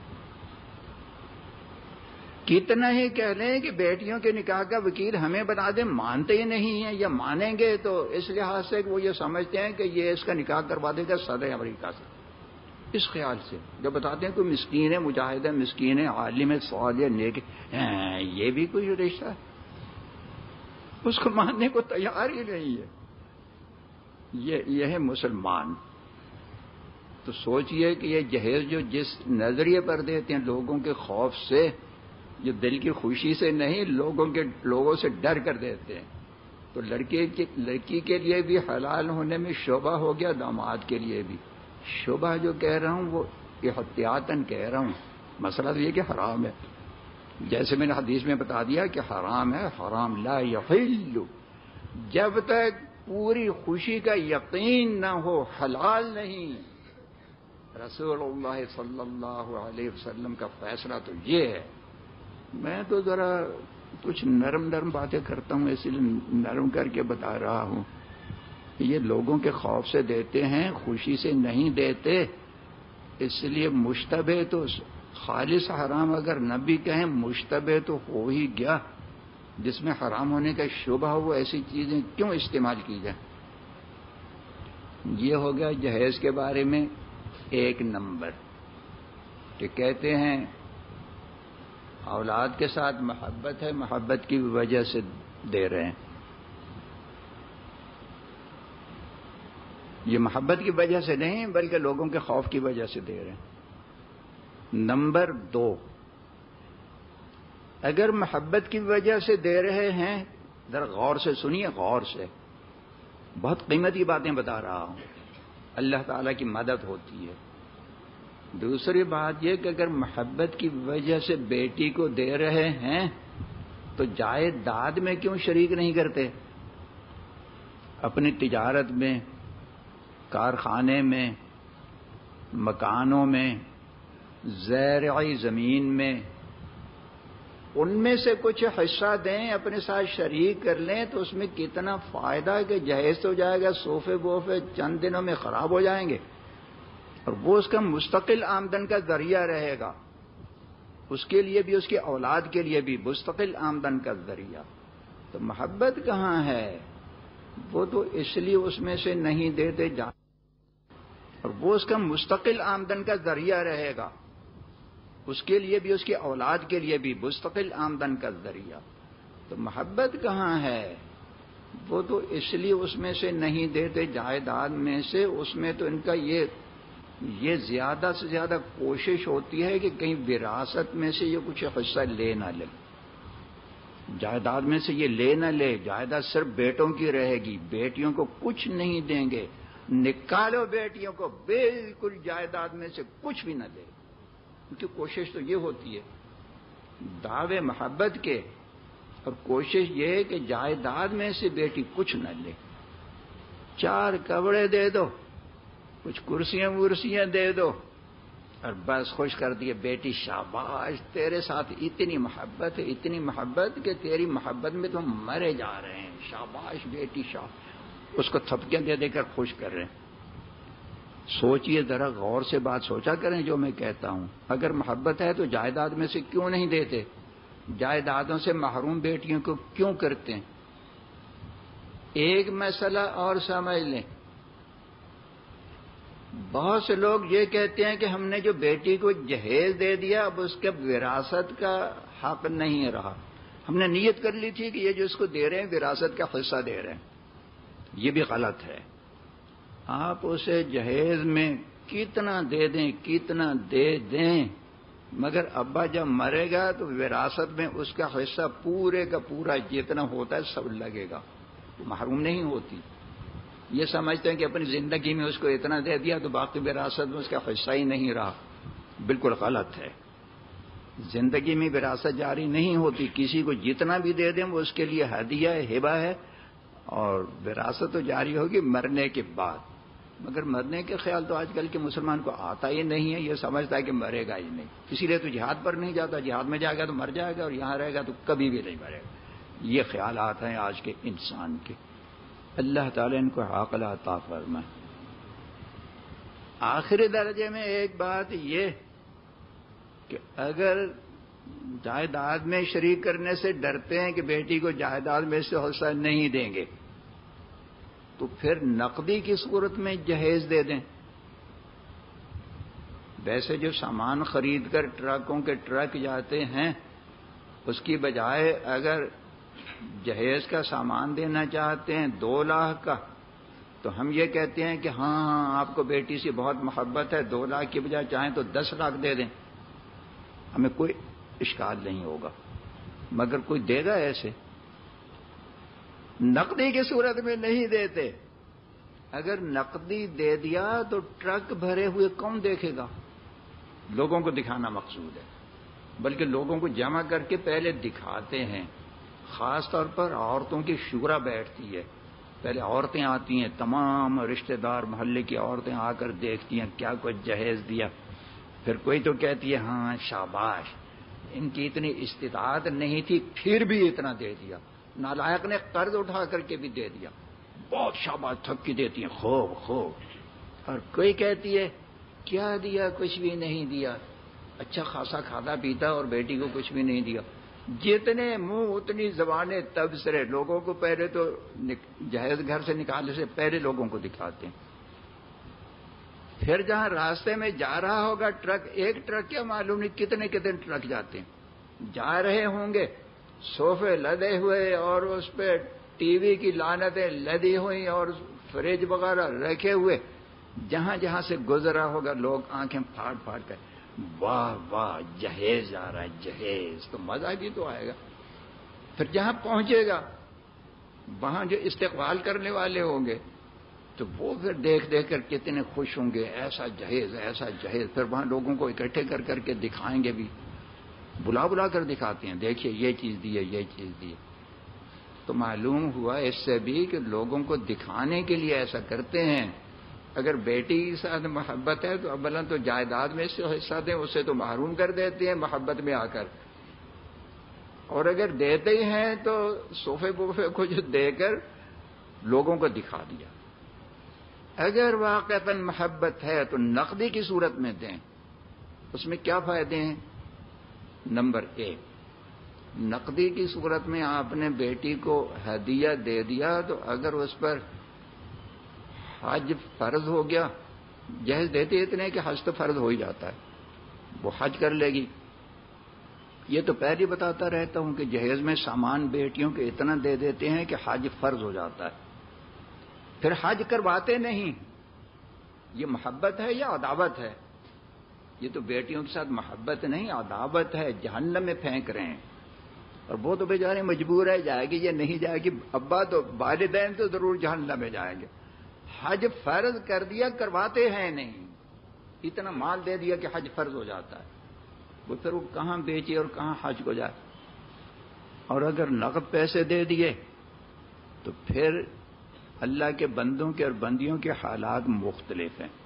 کتنا ہی کہہ لیں کہ بیٹیوں کے نکاح کا وکیل ہمیں بنا دیں، مانتے ہی نہیں ہیں، یا مانیں گے تو اس لحاظ سے کہ وہ یہ سمجھتے ہیں کہ یہ اس کا نکاح کروا دے گا صدر امریکہ سے، اس خیال سے۔ جب بتاتے ہیں کوئی مسکین ہے، مجاہد ہے، مسکین ہے، عالم ہے، صالح، نیک، یہ بھی کوئی رشتہ ہے، اس کو ماننے کو تیار ہی نہیں ہے۔ یہ ہے مسلمان۔ تو سوچئے کہ یہ جہیز جو جس نظریے پر دیتے ہیں لوگوں کے خوف سے، جو دل کی خوشی سے نہیں، لوگوں سے ڈر کر دیتے ہیں، تو لڑکی کے لیے بھی حلال ہونے میں شبہ ہو گیا، داماد کے لیے بھی شبہ۔ جو کہہ رہا ہوں وہ احتیاطاً کہہ رہا ہوں، مسئلہ تو یہ کہ حرام ہے، جیسے میں نے حدیث میں بتا دیا کہ حرام ہے، حرام لا یحل، جب تک پوری خوشی کا یقین نہ ہو حلال نہیں۔ رسول اللہ صلی اللہ علیہ وسلم کا فیصلہ تو یہ ہے۔ میں تو ذرا کچھ نرم باتیں کرتا ہوں، اس لیے نرم کر کے بتا رہا ہوں۔ یہ لوگوں کے خوف سے دیتے ہیں، خوشی سے نہیں دیتے، اس لیے مشتبہ تو خالص حرام اگر نہ بھی کہیں، مشتبہ تو ہو ہی گیا، جس میں حرام ہونے کا شبہ ہو، وہ ایسی چیزیں کیوں استعمال کی جائیں۔ یہ ہو گیا جہیز کے بارے میں 1 نمبر، کہ کہتے ہیں اولاد کے ساتھ محبت ہے، محبت کی وجہ سے دے رہے ہیں۔ یہ محبت کی وجہ سے نہیں بلکہ لوگوں کے خوف کی وجہ سے دے رہے ہیں۔ نمبر 2، اگر محبت کی وجہ سے دے رہے ہیں، ذرا غور سے سنیے، غور سے، بہت قیمتی باتیں بتا رہا ہوں، اللہ تعالیٰ کی مدد ہوتی ہے۔ دوسری بات یہ کہ اگر محبت کی وجہ سے بیٹی کو دے رہے ہیں تو جائیداد میں کیوں شریک نہیں کرتے؟ اپنی تجارت میں، کارخانے میں، مکانوں میں، زرعی زمین میں، ان میں سے کچھ حصہ دیں، اپنے ساتھ شریک کر لیں، تو اس میں کتنا فائدہ ہے کہ جہیز ہو جائے گا، صوفے بوفے چند دنوں میں خراب ہو جائیں گے، اور وہ اس کا مستقل آمدن کا ذریعہ رہے گا۔ اس کے لیے بھی اس کی اولاد کے لیے بھی مستقل آمدن کا ذریعہ. تو محبت کہاں ہے؟ وہ تو اس لیے اس میں سے نہیں دیتے اور وہ اس کا مستقل آمدن کا ذریعہ رہے گا. اس کے لیے بھی اس کی اولاد کے لیے بھی مستقل آمدن کا ذریعہ. تو محبت کہاں ہے؟ وہ تو اس لیے اس میں سے نہیں دیتے جائیداد میں سے. اس میں تو ان کا یہ زیادہ سے زیادہ کوشش ہوتی ہے کہ کہیں وراثت میں سے یہ کچھ حصہ لے نہ لے، جائیداد میں سے یہ لے نہ لے. جائیداد صرف بیٹوں کی رہے گی، بیٹیوں کو کچھ نہیں دیں گے. نکالو بیٹیوں کو، بالکل جائیداد میں سے کچھ بھی نہ دے. ان کی کوشش تو یہ ہوتی ہے دعوے محبت کے، اور کوشش یہ ہے کہ جائیداد میں سے بیٹی کچھ نہ لے. 4 کپڑے دے دو، کچھ کرسیاں ورسیاں دے دو، اور بس خوش کر دیے. بیٹی شاباش، تیرے ساتھ اتنی محبت ہے، اتنی محبت کہ تیری محبت میں تو ہم مرے جا رہے ہیں. شاباش بیٹی اس کو تھپکیاں دے دے کر خوش کر رہے ہیں. سوچئے ذرا، غور سے بات سوچا کریں جو میں کہتا ہوں. اگر محبت ہے تو جائیداد میں سے کیوں نہیں دیتے؟ جائیدادوں سے محروم بیٹیوں کو کیوں کرتے ہیں؟ ایک مسئلہ اور سمجھ لیں. بہت سے لوگ یہ کہتے ہیں کہ ہم نے جو بیٹی کو جہیز دے دیا اب اس کے وراثت کا حق نہیں رہا. ہم نے نیت کر لی تھی کہ یہ جو اس کو دے رہے ہیں وراثت کا حصہ دے رہے ہیں. یہ بھی غلط ہے. آپ اسے جہیز میں کتنا دے دیں، کتنا دے دیں، مگر ابا جب مرے گا تو وراثت میں اس کا حصہ پورے کا پورا جتنا ہوتا ہے سب لگے گا. محروم نہیں ہوتی. یہ سمجھتے ہیں کہ اپنی زندگی میں اس کو اتنا دے دیا تو باقی وراثت میں اس کا حصہ ہی نہیں رہا. بالکل غلط ہے. زندگی میں وراثت جاری نہیں ہوتی. کسی کو جتنا بھی دے دیں وہ اس کے لیے ہدیہ ہے، ہبہ ہے، اور وراثت تو جاری ہوگی مرنے کے بعد. مگر مرنے کے خیال تو آج کل کے مسلمان کو آتا ہی نہیں ہے. یہ سمجھتا ہے کہ مرے گا ہی نہیں، اسی لیے تو جہاد پر نہیں جاتا. جہاد میں جائے گا تو مر جائے گا، اور یہاں رہے گا تو کبھی بھی نہیں مرے گا. یہ خیالات ہیں آج کے انسان کے. اللہ تعالیٰ ان کو عقل عطا فرمائے. آخری درجے میں ایک بات یہ کہ اگر جائیداد میں شریک کرنے سے ڈرتے ہیں کہ بیٹی کو جائیداد میں سے حصہ نہیں دیں گے تو پھر نقدی کی صورت میں جہیز دے دیں. ویسے جو سامان خرید کر ٹرکوں کے ٹرک جاتے ہیں اس کی بجائے اگر جہیز کا سامان دینا چاہتے ہیں 2 لاکھ کا تو ہم یہ کہتے ہیں کہ ہاں آپ کو بیٹی سے بہت محبت ہے، 2 لاکھ کی بجائے چاہیں تو 10 لاکھ دے دیں، ہمیں کوئی اشکال نہیں ہوگا. مگر کوئی دے گا ایسے؟ نقدی کی صورت میں نہیں دیتے. اگر نقدی دے دیا تو ٹرک بھرے ہوئے کون دیکھے گا؟ لوگوں کو دکھانا مقصود ہے، بلکہ لوگوں کو جمع کر کے پہلے دکھاتے ہیں. خاص طور پر عورتوں کی شورا بیٹھتی ہے، پہلے عورتیں آتی ہیں، تمام رشتہ دار محلے کی عورتیں آ کر دیکھتی ہیں کیا کچھ جہیز دیا. پھر کوئی تو کہتی ہے ہاں شاباش، ان کی اتنی استطاعت نہیں تھی پھر بھی اتنا دے دیا. نالائق نے قرض اٹھا کر کے بھی دے دیا، بہت شاباش تھپکی دیتی ہیں، خوب خوب. اور کوئی کہتی ہے کیا دیا؟ کچھ بھی نہیں دیا. اچھا خاصا کھاتا پیتا اور بیٹی کو کچھ بھی نہیں دیا. جتنے منہ اتنی زبانیں تبصرے. لوگوں کو پہلے تو جہیز گھر سے نکالنے سے پہلے لوگوں کو دکھاتے ہیں. پھر جہاں راستے میں جا رہا ہوگا ٹرک، ایک ٹرک کیا معلوم نہیں کتنے کتنے ٹرک جاتے ہیں. جا رہے ہوں گے صوفے لدے ہوئے اور اس پہ ٹی وی کی لعنتیں لدی ہوئی اور فریج وغیرہ رکھے ہوئے. جہاں جہاں سے گزرا ہوگا لوگ آنکھیں پھاڑ پھاڑ کر واہ واہ جہیز آ رہا ہے جہیز، تو مزہ بھی تو آئے گا. پھر جہاں پہنچے گا وہاں جو استقبال کرنے والے ہوں گے تو وہ پھر دیکھ دیکھ کر کتنے خوش ہوں گے، ایسا جہیز ایسا جہیز. پھر وہاں لوگوں کو اکٹھے کر کر کے دکھائیں گے بھی، بلا بلا کر دکھاتے ہیں دیکھیے یہ چیز دی ہے یہ چیز دی ہے. تو معلوم ہوا اس سے بھی کہ لوگوں کو دکھانے کے لیے ایسا کرتے ہیں. اگر بیٹی کے ساتھ محبت ہے تو اولا تو جائیداد میں سے حصہ دیں، اسے تو محروم کر دیتے ہیں محبت میں آ کر. اور اگر دیتے ہی ہیں تو صوفے بوفے کچھ دے کر لوگوں کو دکھا دیا. اگر واقعتاً محبت ہے تو نقدی کی صورت میں دیں. اس میں کیا فائدے ہیں؟ نمبر 1، نقدی کی صورت میں آپ نے بیٹی کو ہدیہ دے دیا تو اگر اس پر حج فرض ہو گیا، جہیز دیتے اتنے کہ حج تو فرض ہو ہی جاتا ہے، وہ حج کر لے گی۔ یہ تو پہلے بتاتا رہتا ہوں کہ جہیز میں سامان بیٹیوں کے اتنا دے دیتے ہیں کہ حج فرض ہو جاتا ہے، پھر حج کرواتے نہیں۔ یہ محبت ہے یا عداوت ہے؟ یہ تو بیٹیوں کے ساتھ محبت نہیں، عداوت ہے، جہنم میں پھینک رہے ہیں۔ اور وہ تو بیچارے مجبور ہے، جائے گی یا نہیں جائے گی، ابا تو والدین تو ضرور جہنم میں جائیں گے۔ حج فرض کر دیا، کرواتے ہیں نہیں، اتنا مال دے دیا کہ حج فرض ہو جاتا ہے، وہ پھر وہ کہاں بیچے اور کہاں حج کو جائے۔ اور اگر نقد پیسے دے دیے تو پھر اللہ کے بندوں کے اور بندیوں کے حالات مختلف ہیں۔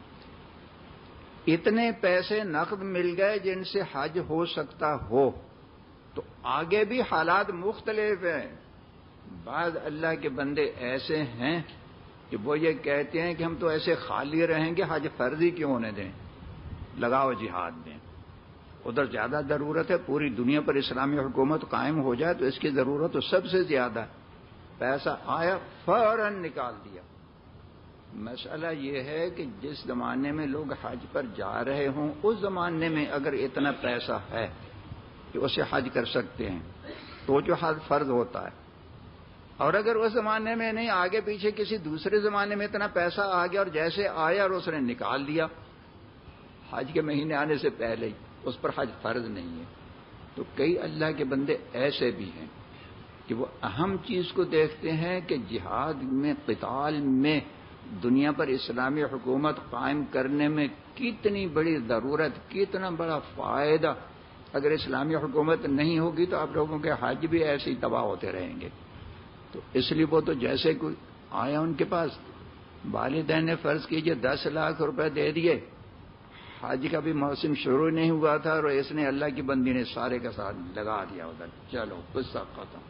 اتنے پیسے نقد مل گئے جن سے حج ہو سکتا ہو تو آگے بھی حالات مختلف ہیں۔ بعض اللہ کے بندے ایسے ہیں کہ وہ یہ کہتے ہیں کہ ہم تو ایسے خالی رہیں گے، حج فرض ہی کیوں ہونے دیں، لگاؤ جہاد میں۔ ادھر زیادہ ضرورت ہے، پوری دنیا پر اسلامی حکومت قائم ہو جائے تو اس کی ضرورت تو سب سے زیادہ ہے۔ پیسہ آیا فوراً نکال دیا۔ مسئلہ یہ ہے کہ جس زمانے میں لوگ حج پر جا رہے ہوں اس زمانے میں اگر اتنا پیسہ ہے کہ اسے حج کر سکتے ہیں تو جو حج فرض ہوتا ہے، اور اگر اس زمانے میں نہیں، آگے پیچھے کسی دوسرے زمانے میں اتنا پیسہ آ گیا اور جیسے آیا اور اس نے نکال دیا حج کے مہینے آنے سے پہلے ہی، اس پر حج فرض نہیں ہے۔ تو کئی اللہ کے بندے ایسے بھی ہیں کہ وہ اہم چیز کو دیکھتے ہیں کہ جہاد میں، قتال میں، دنیا پر اسلامی حکومت قائم کرنے میں کتنی بڑی ضرورت، کتنا بڑا فائدہ۔ اگر اسلامی حکومت نہیں ہوگی تو آپ لوگوں کے حج بھی ایسے ہی تباہ ہوتے رہیں گے۔ تو اس لیے وہ تو جیسے کوئی آیا ان کے پاس، والدین نے فرض کیجئے 10 لاکھ روپے دے دیے، حج کا بھی موسم شروع نہیں ہوا تھا اور اس نے اللہ کی بندی نے سارے کا ساتھ لگا دیا ادھر، چلو قصہ ختم۔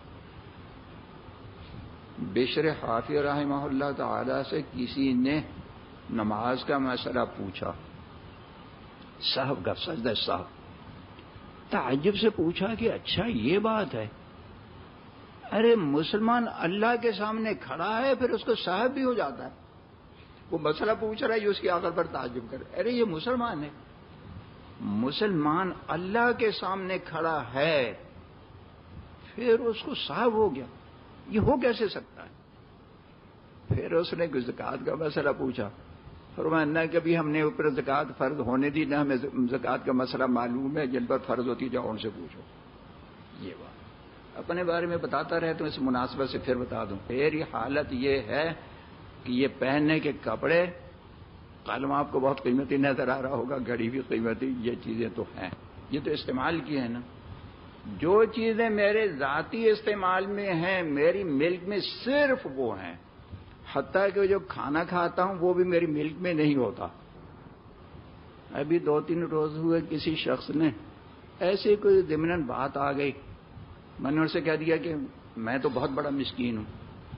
بشر حافی رحمہ اللہ تعالی سے کسی نے نماز کا مسئلہ پوچھا، صاحب کا سجدہ صاحب، تعجب سے پوچھا کہ اچھا یہ بات ہے، ارے مسلمان اللہ کے سامنے کھڑا ہے پھر اس کو صاحب بھی ہو جاتا ہے؟ وہ مسئلہ پوچھ رہا ہے، یہ اس کی عقل پر تعجب کرے، ارے یہ مسلمان ہے، مسلمان اللہ کے سامنے کھڑا ہے پھر اس کو صاحب ہو گیا، یہ ہو کیسے سکتا ہے؟ پھر اس نے کوئی زکوٰۃ کا مسئلہ پوچھا، فرمایا نہ کبھی ہم نے اوپر زکوٰۃ فرض ہونے دی، نہ ہمیں زکوٰۃ کا مسئلہ معلوم ہے، جن پر فرض ہوتی جاؤ ان سے پوچھو۔ یہ بات اپنے بارے میں بتاتا رہتا ہوں، اس مناسبت سے پھر بتا دوں، میری حالت یہ ہے کہ یہ پہننے کے کپڑے، قلم آپ کو بہت قیمتی نظر آ رہا ہوگا، گھڑی بھی قیمتی، یہ چیزیں تو ہیں، یہ تو استعمال کی ہیں نا۔ جو چیزیں میرے ذاتی استعمال میں ہیں، میری ملک میں صرف وہ ہیں، حتیٰ کہ جو کھانا کھاتا ہوں وہ بھی میری ملک میں نہیں ہوتا۔ ابھی 2-3 روز ہوئے کسی شخص نے ایسی کوئی ضمناً بات آ گئی، میں نے ان سے کہہ دیا کہ میں تو بہت بڑا مسکین ہوں۔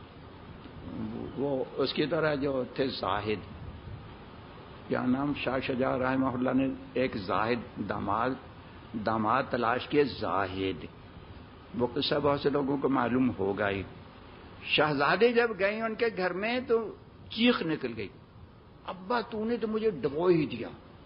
وہ اس کی طرح جو تھے زاہد، کیا نام، شاہ شجاع رحمہ اللہ نے ایک زاہد داماد تلاش کیے، زاہد، وہ قصہ بہت سے لوگوں کو معلوم ہوگا ہی۔ شہزادے جب گئے ان کے گھر میں تو چیخ نکل گئی، ابا تو نے تو مجھے ڈبو ہی دیا۔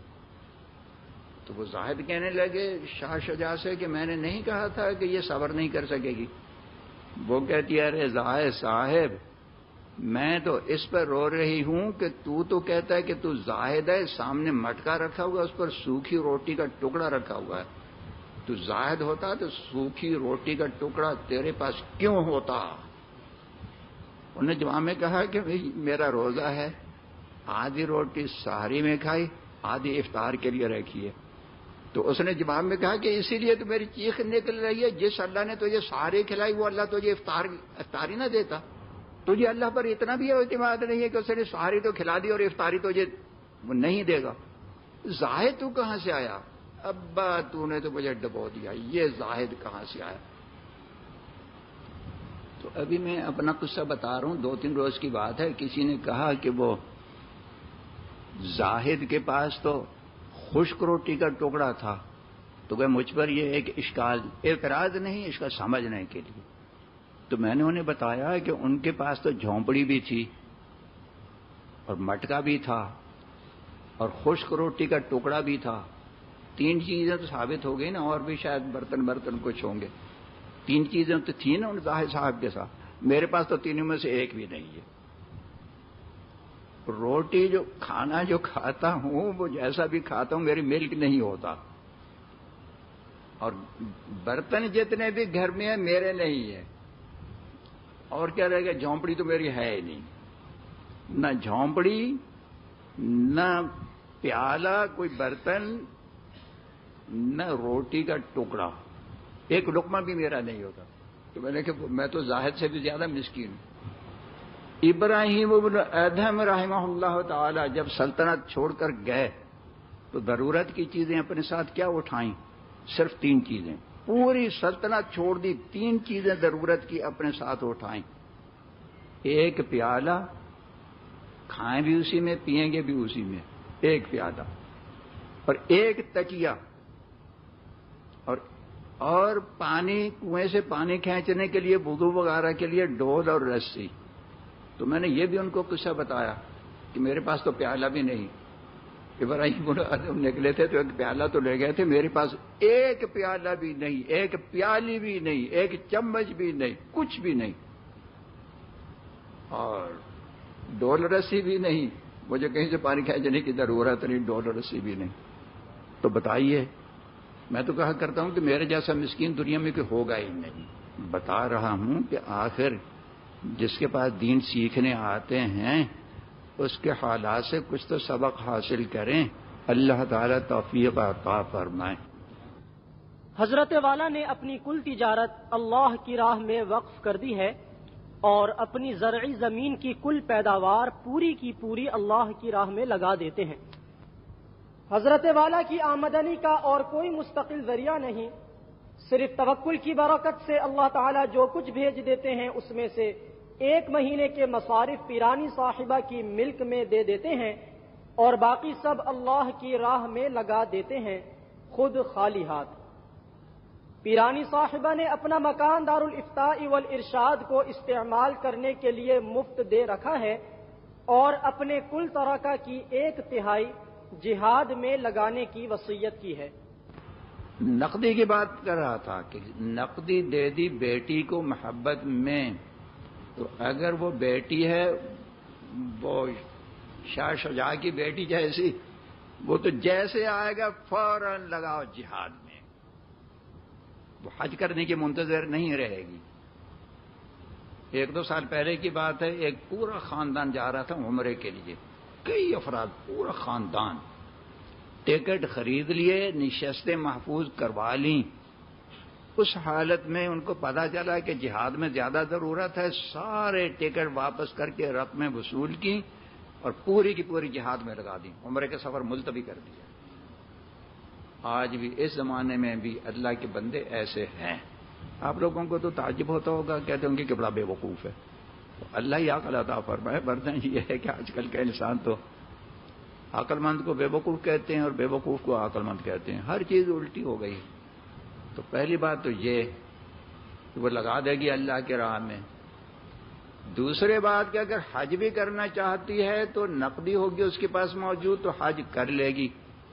تو وہ زاہد کہنے لگے شاہ شجاع سے کہ میں نے نہیں کہا تھا کہ یہ صبر نہیں کر سکے گی؟ وہ کہتی ہے ارے زاہد صاحب، میں تو اس پر رو رہی ہوں کہ تو کہتا ہے کہ تو زاہد ہے، سامنے مٹکا رکھا ہوا اس پر سوکھی روٹی کا ٹکڑا رکھا ہوا ہے، تو زاہد ہوتا تو سوکھی روٹی کا ٹکڑا تیرے پاس کیوں ہوتا؟ انہوں نے جواب میں کہا کہ میرا روزہ ہے، آدھی روٹی سحری میں کھائی، آدھی افطار کے لیے رکھی ہے۔ تو اس نے جواب میں کہا کہ اسی لیے تو میری چیخ نکل رہی ہے، جس اللہ نے تجھے سحری کھلائی وہ اللہ تجھے افطاری نہ دیتا؟ تجھے اللہ پر اتنا بھی اعتماد نہیں ہے کہ اس نے سحری تو کھلا دی اور افطاری تجھے وہ نہیں دے گا؟ زاہد تو کہاں سے آیا؟ ابا تو نے تو مجھے ڈبو دیا، یہ زاہد کہاں سے آیا؟ تو ابھی میں اپنا قصہ بتا رہا ہوں، 2-3 روز کی بات ہے، کسی نے کہا کہ وہ زاہد کے پاس تو خشک روٹی کا ٹکڑا تھا تو کہ مجھ پر یہ ایک اشکال، اعتراض نہیں، اس کا سمجھنے کے لیے تو میں نے انہیں بتایا کہ ان کے پاس تو جھونپڑی بھی تھی اور مٹکا بھی تھا اور خشک روٹی کا ٹکڑا بھی تھا. 3 چیزیں تو ثابت ہو گئی نا، اور بھی شاید برتن کچھ ہوں گے. 3 چیزیں تو تھیں نا ان ظاہر صاحب کے ساتھ. میرے پاس تو تینوں میں سے ایک بھی نہیں ہے. روٹی جو کھانا جو کھاتا ہوں وہ جیسا بھی کھاتا ہوں میری ملک نہیں ہوتا، اور برتن جتنے بھی گھر میں ہیں میرے نہیں ہے. اور کیا رہے گا، جھونپڑی تو میری ہے ہی نہیں. نہ جھونپڑی، نہ پیالہ، کوئی برتن، نہ روٹی کا ٹکڑا، ایک لقمہ بھی میرا نہیں ہوتا. تو میں نے کہا میں تو زاہد سے بھی زیادہ مسکین ہوں. ابراہیم ابن ادہم رحمہ اللہ تعالی جب سلطنت چھوڑ کر گئے تو ضرورت کی چیزیں اپنے ساتھ کیا اٹھائیں؟ صرف 3 چیزیں. پوری سلطنت چھوڑ دی، 3 چیزیں ضرورت کی اپنے ساتھ اٹھائیں. ایک پیالہ، کھائیں بھی اسی میں، پئیں گے بھی اسی میں، ایک پیالہ، اور ایک تکیہ، اور پانی، کنویں سے پانی کھینچنے کے لیے، وضو وغیرہ کے لیے ڈول اور رسی. تو میں نے یہ بھی ان کو قصہ بتایا کہ میرے پاس تو پیالہ بھی نہیں. ابراہیم نکلے تھے تو ایک پیالہ تو لے گئے تھے، میرے پاس ایک پیالہ بھی نہیں، ایک پیالی بھی نہیں، ایک چمچ بھی نہیں، کچھ بھی نہیں، اور ڈول رسی بھی نہیں. مجھے کہیں سے پانی کھینچنے کی ضرورت نہیں، ڈول رسی بھی نہیں. تو بتائیے، میں تو کہا کرتا ہوں کہ میرے جیسا مسکین دنیا میں کوئی ہوگا ہی نہیں. بتا رہا ہوں کہ آخر جس کے پاس دین سیکھنے آتے ہیں اس کے حالات سے کچھ تو سبق حاصل کریں. اللہ تعالی توفیق عطا فرمائے. حضرت والا نے اپنی کل تجارت اللہ کی راہ میں وقف کر دی ہے اور اپنی زرعی زمین کی کل پیداوار پوری کی پوری اللہ کی راہ میں لگا دیتے ہیں. حضرت والا کی آمدنی کا اور کوئی مستقل ذریعہ نہیں، صرف توکل کی برکت سے اللہ تعالیٰ جو کچھ بھیج دیتے ہیں اس میں سے 1 مہینے کے مصارف پیرانی صاحبہ کی ملک میں دے دیتے ہیں اور باقی سب اللہ کی راہ میں لگا دیتے ہیں خود خالی ہاتھ. پیرانی صاحبہ نے اپنا مکان دارالافتاء والارشاد کو استعمال کرنے کے لیے مفت دے رکھا ہے اور اپنے کل ترکہ کی 1/3 جہاد میں لگانے کی وصیت کی ہے. نقدی کی بات کر رہا تھا کہ نقدی دے دی بیٹی کو محبت میں، تو اگر وہ بیٹی ہے وہ شاہ شجاع کی بیٹی جیسی، وہ تو جیسے آئے گا فوراً لگاؤ جہاد میں، وہ حج کرنے کی منتظر نہیں رہے گی. 1-2 سال پہلے کی بات ہے، ایک پورا خاندان جا رہا تھا عمرے کے لیے، کئی افراد، پورا خاندان، ٹکٹ خرید لیے، نشستیں محفوظ کروا لیں. اس حالت میں ان کو پتہ چلا کہ جہاد میں زیادہ ضرورت ہے، سارے ٹکٹ واپس کر کے رقمیں وصول کی اور پوری کی پوری جہاد میں لگا دی، عمرے کا سفر ملتوی کر دیا. آج بھی اس زمانے میں بھی اللہ کے بندے ایسے ہیں. آپ لوگوں کو تو تعجب ہوتا ہوگا، کہتے ہوں گے کہ بڑا بے وقوف ہے. تو اللہ ہی عقل عطا فرمائے. ورنہ یہ ہے کہ آج کل کا انسان تو عقل مند کو بے وقوف کہتے ہیں اور بے وقوف کو عقل مند کہتے ہیں. ہر چیز الٹی ہو گئی. تو پہلی بات تو یہ کہ وہ لگا دے گی اللہ کی راہ میں. دوسرے بات کہ اگر حج بھی کرنا چاہتی ہے تو نقدی ہوگی اس کے پاس موجود تو حج کر لے گی.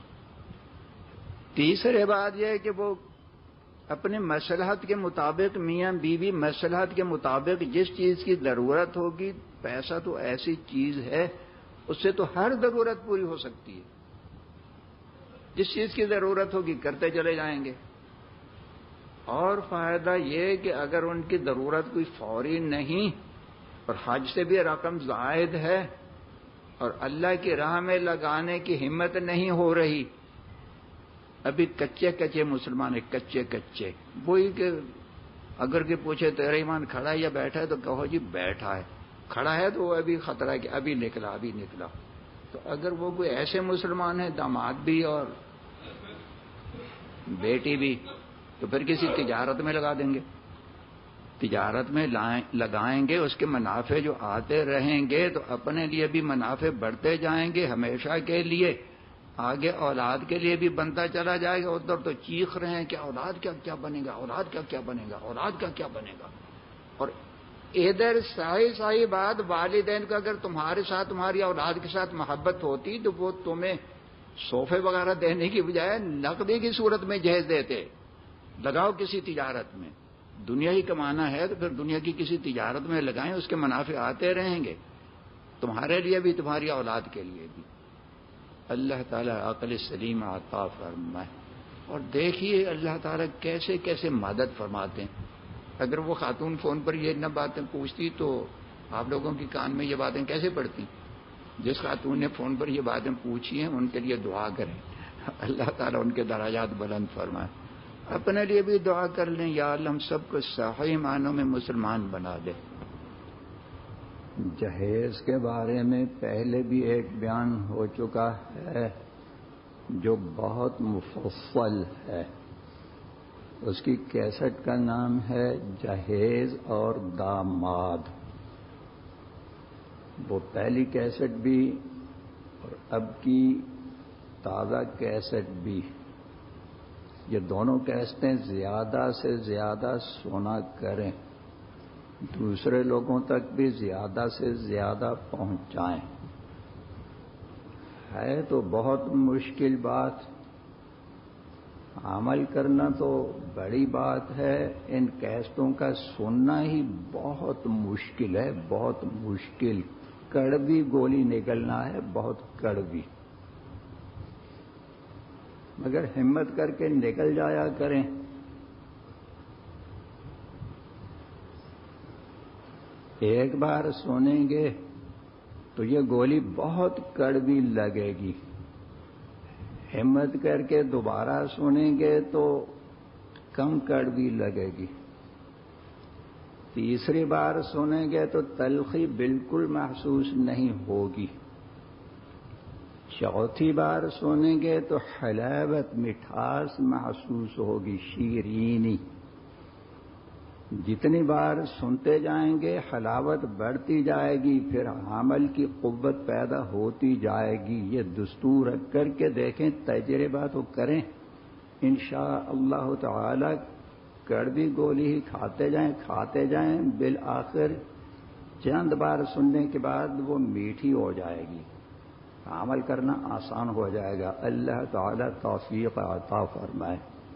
تیسرے بات یہ ہے کہ وہ اپنے مصلحت کے مطابق، میاں بیوی مصلحت کے مطابق جس چیز کی ضرورت ہوگی، پیسہ تو ایسی چیز ہے اس سے تو ہر ضرورت پوری ہو سکتی ہے. جس چیز کی ضرورت ہوگی کرتے چلے جائیں گے. اور فائدہ یہ کہ اگر ان کی ضرورت کوئی فوری نہیں اور حج سے بھی رقم زائد ہے اور اللہ کی راہ میں لگانے کی ہمت نہیں ہو رہی، ابھی کچے مسلمان ہیں، کچے وہی کہ اگر کہ پوچھے تیرا ایمان کھڑا ہے یا بیٹھا ہے تو کہو جی بیٹھا ہے. کھڑا ہے تو وہ ابھی خطرہ ہے کہ ابھی نکلا. تو اگر وہ کوئی ایسے مسلمان ہیں، داماد بھی اور بیٹی بھی، تو پھر کسی تجارت میں لگا دیں گے. تجارت میں لگائیں گے، اس کے منافع جو آتے رہیں گے تو اپنے لیے بھی منافع بڑھتے جائیں گے ہمیشہ کے لیے. آگے اولاد کے لیے بھی بنتا چلا جائے گا، ادھر تو چیخ رہے ہیں کہ اولاد کا کیا بنے گا، اولاد کا کیا بنے گا، اولاد کا کیا بنے گا. اور ادھر صحیح بات، والدین کا اگر تمہارے ساتھ تمہاری اولاد کے ساتھ محبت ہوتی تو وہ تمہیں صوفے وغیرہ دینے کی بجائے نقدی کی صورت میں جہیز دیتے. لگاؤ کسی تجارت میں، دنیا ہی کمانا ہے تو پھر دنیا کی کسی تجارت میں لگائیں، اس کے منافع آتے رہیں گے، تمہارے لیے بھی تمہاری اولاد کے لیے بھی. اللہ تعالیٰ عقل سلیم عطا فرمائے. اور دیکھیے اللہ تعالیٰ کیسے کیسے مدد فرماتے ہیں. اگر وہ خاتون فون پر یہ نہ باتیں پوچھتی تو آپ لوگوں کے کان میں یہ باتیں کیسے پڑتی؟ جس خاتون نے فون پر یہ باتیں پوچھی ہیں ان کے لیے دعا کریں، اللہ تعالیٰ ان کے درجات بلند فرمائے. اپنے لیے بھی دعا کر لیں، یا اللہ ہم سب کو صحیح معنوں میں مسلمان بنا دے. جہیز کے بارے میں پہلے بھی ایک بیان ہو چکا ہے جو بہت مفصل ہے. اس کی کیسٹ کا نام ہے جہیز اور داماد. وہ پہلی کیسٹ بھی اور اب کی تازہ کیسٹ بھی، یہ دونوں کیسٹیں زیادہ سے زیادہ سنا کریں، دوسرے لوگوں تک بھی زیادہ سے زیادہ پہنچائیں. ہے تو بہت مشکل بات، عمل کرنا تو بڑی بات ہے. ان کیسٹوں کا سننا ہی بہت مشکل ہے، بہت مشکل. کڑوی گولی نکلنا ہے، بہت کڑوی، مگر ہمت کر کے نکل جایا کریں. ایک بار سنیں گے تو یہ گولی بہت کڑوی لگے گی. ہمت کر کے دوبارہ سنیں گے تو کم کڑوی لگے گی. تیسری بار سنیں گے تو تلخی بالکل محسوس نہیں ہوگی. چوتھی بار سنیں گے تو حلاوت، مٹھاس محسوس ہوگی، شیرینی. جتنی بار سنتے جائیں گے حلاوت بڑھتی جائے گی، پھر عمل کی قوت پیدا ہوتی جائے گی. یہ دستور کر کے دیکھیں، تجربہ تو کریں. انشاءاللہ تعالی کڑوی گولی ہی کھاتے جائیں، بالآخر چند بار سننے کے بعد وہ میٹھی ہو جائے گی، عمل کرنا آسان ہو جائے گا. اللہ تعالی توفیق عطا فرمائے.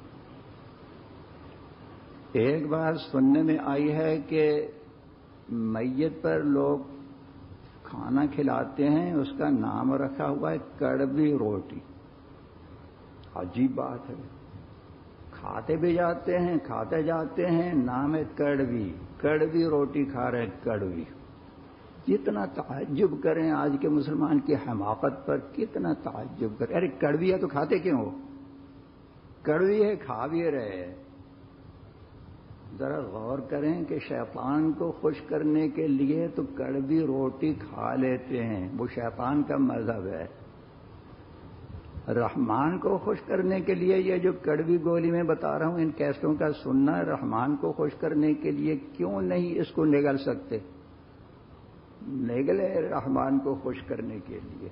ایک بار سننے میں آئی ہے کہ میت پر لوگ کھانا کھلاتے ہیں، اس کا نام رکھا ہوا ہے کڑوی روٹی. عجیب بات ہے، کھاتے بھی جاتے ہیں، کھاتے جاتے ہیں، نام ہے کڑوی روٹی کھا رہے ہیں، کڑوی. کتنا تعجب کریں آج کے مسلمان کی حماقت پر، کتنا تعجب کریں. ارے کڑوی ہے تو کھاتے کیوں ہو؟ کڑوی ہے کھا بھی رہے ہیں. ذرا غور کریں کہ شیطان کو خوش کرنے کے لیے تو کڑوی روٹی کھا لیتے ہیں، وہ شیطان کا مذہب ہے. رحمان کو خوش کرنے کے لیے یہ جو کڑوی گولی میں بتا رہا ہوں، ان کیسٹوں کا سننا، رحمان کو خوش کرنے کے لیے کیوں نہیں اس کو نگل سکتے؟ نگلے رحمان کو خوش کرنے کے لیے.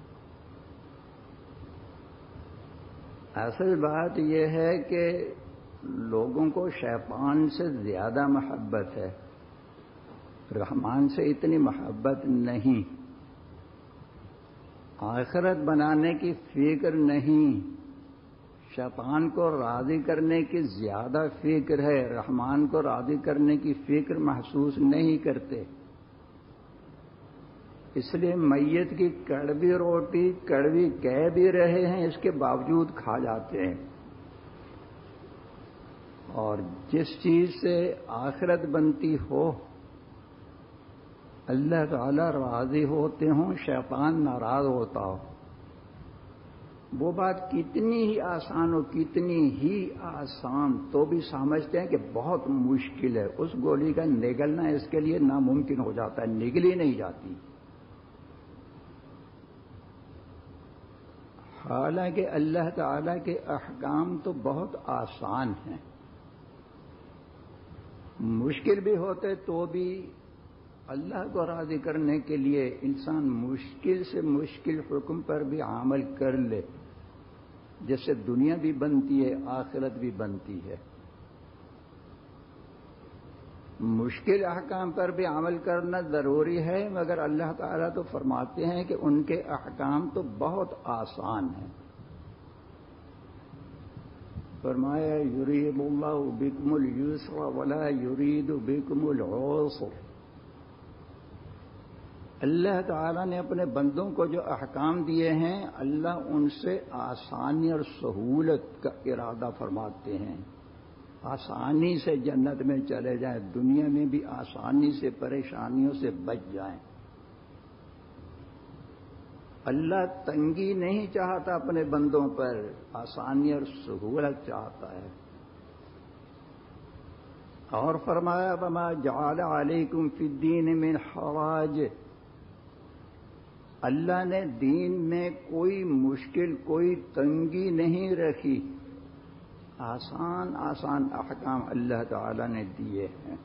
اصل بات یہ ہے کہ لوگوں کو شیطان سے زیادہ محبت ہے، رحمان سے اتنی محبت نہیں. آخرت بنانے کی فکر نہیں، شیطان کو راضی کرنے کی زیادہ فکر ہے، رحمان کو راضی کرنے کی فکر محسوس نہیں کرتے. اس لیے میت کی کڑوی روٹی کڑوی کہہ بھی رہے ہیں، اس کے باوجود کھا جاتے ہیں. اور جس چیز سے آخرت بنتی ہو، اللہ تعالی راضی ہوتے ہوں، شیطان ناراض ہوتا ہو، وہ بات کتنی ہی آسان ہو، کتنی ہی آسان، تو بھی سمجھتے ہیں کہ بہت مشکل ہے. اس گولی کا نگلنا اس کے لیے ناممکن ہو جاتا ہے، نگلی نہیں جاتی. حالانکہ اللہ تعالی کے احکام تو بہت آسان ہیں، مشکل بھی ہوتے تو بھی اللہ کو راضی کرنے کے لیے انسان مشکل سے مشکل حکم پر بھی عمل کر لے. جس سے دنیا بھی بنتی ہے آخرت بھی بنتی ہے۔ مشکل احکام پر بھی عمل کرنا ضروری ہے، مگر اللہ تعالیٰ تو فرماتے ہیں کہ ان کے احکام تو بہت آسان ہیں۔ فرمایا یرید اللہ بکم اليسر ولا یرید بکم العسر۔ اللہ تعالیٰ نے اپنے بندوں کو جو احکام دیے ہیں، اللہ ان سے آسانی اور سہولت کا ارادہ فرماتے ہیں۔ آسانی سے جنت میں چلے جائیں، دنیا میں بھی آسانی سے پریشانیوں سے بچ جائیں۔ اللہ تنگی نہیں چاہتا اپنے بندوں پر، آسانی اور سہولت چاہتا ہے۔ اور فرمایا وما جعل علیکم فی الدین من حرج، اللہ نے دین میں کوئی مشکل کوئی تنگی نہیں رکھی، آسان آسان احکام اللہ تعالی نے دیے ہیں۔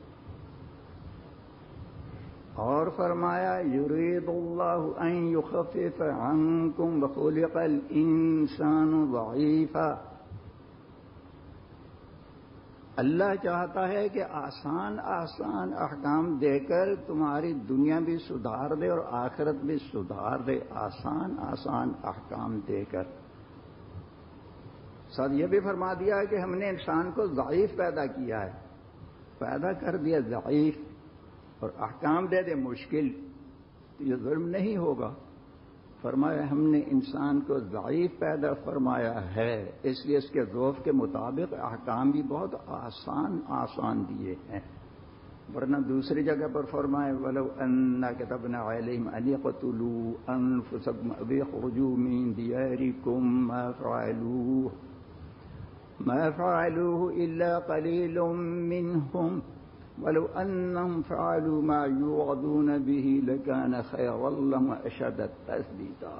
اور فرمایا یرید اللہ ان یخفف عنکم وخلق الانسان ضعیفا، اللہ چاہتا ہے کہ آسان آسان احکام دے کر تمہاری دنیا بھی سدھار دے اور آخرت بھی سدھار دے، آسان آسان احکام دے کر۔ ساتھ یہ بھی فرما دیا کہ ہم نے انسان کو ضعیف پیدا کیا ہے، پیدا کر دیا ضعیف، اور احکام دے دے مشکل، تو یہ ظلم نہیں ہوگا۔ فرمایا ہم نے انسان کو ضعیف پیدا فرمایا ہے، اس لیے اس کے ذوق کے مطابق احکام بھی بہت آسان آسان دیے ہیں۔ ورنہ دوسری جگہ پر فرمائے وَلَوْ أَنَّا كَتَبْنَا عَلَيْهِمْ أَنْ يَقْتُلُوا أَنفُسَكُمْ أَوْ يَخْرُجُوا مِنْ دِيَارِكُمْ ما فعلوه إلا قليل منهم ولو أنهم فعلوا ما يوعظون به لكان خيرا لهم وأشد تثبيتا۔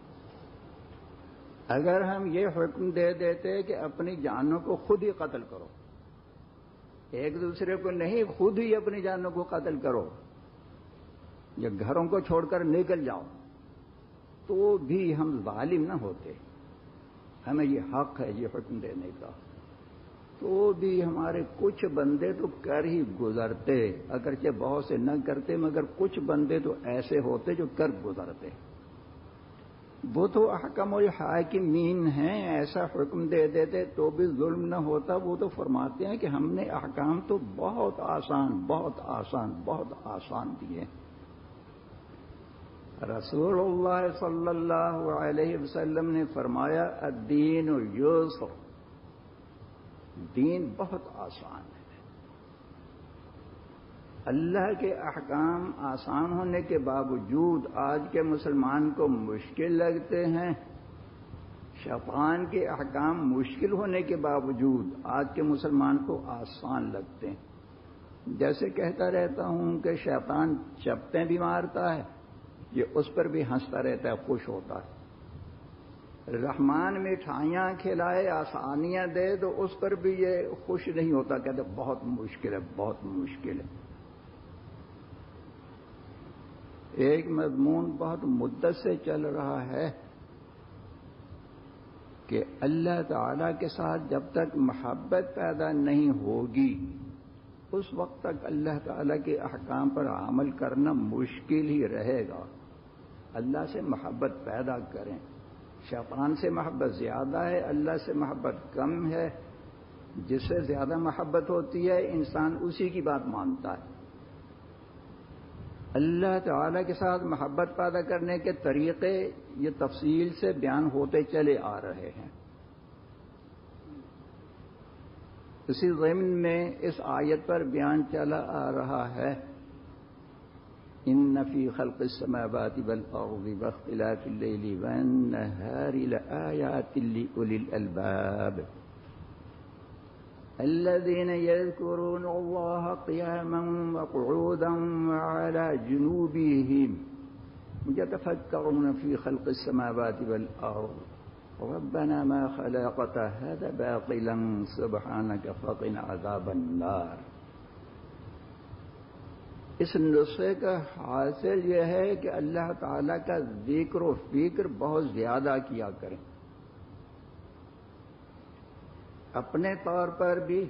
اگر ہم یہ حکم دے دیتے کہ اپنی جانوں کو خود ہی قتل کرو، ایک دوسرے کو نہیں، خود ہی اپنی جانوں کو قتل کرو یا گھروں کو چھوڑ کر نکل جاؤ، تو بھی ہم ظالم نہ ہوتے، ہمیں یہ حق ہے یہ حکم دینے کا، تو بھی ہمارے کچھ بندے تو کر ہی گزرتے، اگرچہ بہت سے نہ کرتے مگر کچھ بندے تو ایسے ہوتے جو کر گزرتے۔ وہ تو احکم الحاکمین ہیں، ایسا حکم دے دیتے تو بھی ظلم نہ ہوتا۔ وہ تو فرماتے ہیں کہ ہم نے احکام تو بہت آسان بہت آسان بہت آسان دیے۔ رسول اللہ صلی اللہ علیہ وسلم نے فرمایا الدین یسر، دین بہت آسان ہے۔ اللہ کے احکام آسان ہونے کے باوجود آج کے مسلمان کو مشکل لگتے ہیں، شیطان کے احکام مشکل ہونے کے باوجود آج کے مسلمان کو آسان لگتے ہیں۔ جیسے کہتا رہتا ہوں کہ شیطان چپٹیں بھی مارتا ہے، یہ اس پر بھی ہنستا رہتا ہے، خوش ہوتا ہے۔ رحمان مٹھائیاں کھلائے آسانیاں دے تو اس پر بھی یہ خوش نہیں ہوتا، کہتے بہت مشکل ہے بہت مشکل ہے۔ ایک مضمون بہت مدت سے چل رہا ہے کہ اللہ تعالی کے ساتھ جب تک محبت پیدا نہیں ہوگی اس وقت تک اللہ تعالی کے احکام پر عمل کرنا مشکل ہی رہے گا۔ اللہ سے محبت پیدا کریں، شیطان سے محبت زیادہ ہے، اللہ سے محبت کم ہے۔ جس سے زیادہ محبت ہوتی ہے انسان اسی کی بات مانتا ہے۔ اللہ تعالی کے ساتھ محبت پیدا کرنے کے طریقے یہ تفصیل سے بیان ہوتے چلے آ رہے ہیں۔ اسی ضمن میں اس آیت پر بیان چلا آ رہا ہے ان فی خلق السماوات والارض واختلاف اللیل والنہار لآیات لأولی الالباب الذين يذكرون الله قياما وقعودا وعلى جنوبهم يتفكرون في خلق السماوات والأرض ربنا ما خلقت هذا باطلا سبحانك فقنا عذاب النار۔ اس نسخے کا حاصل یہ ہے کہ اللہ تعالیٰ کا ذکر و فکر بہت زیادہ کیا کریں، اپنے طور پر بھی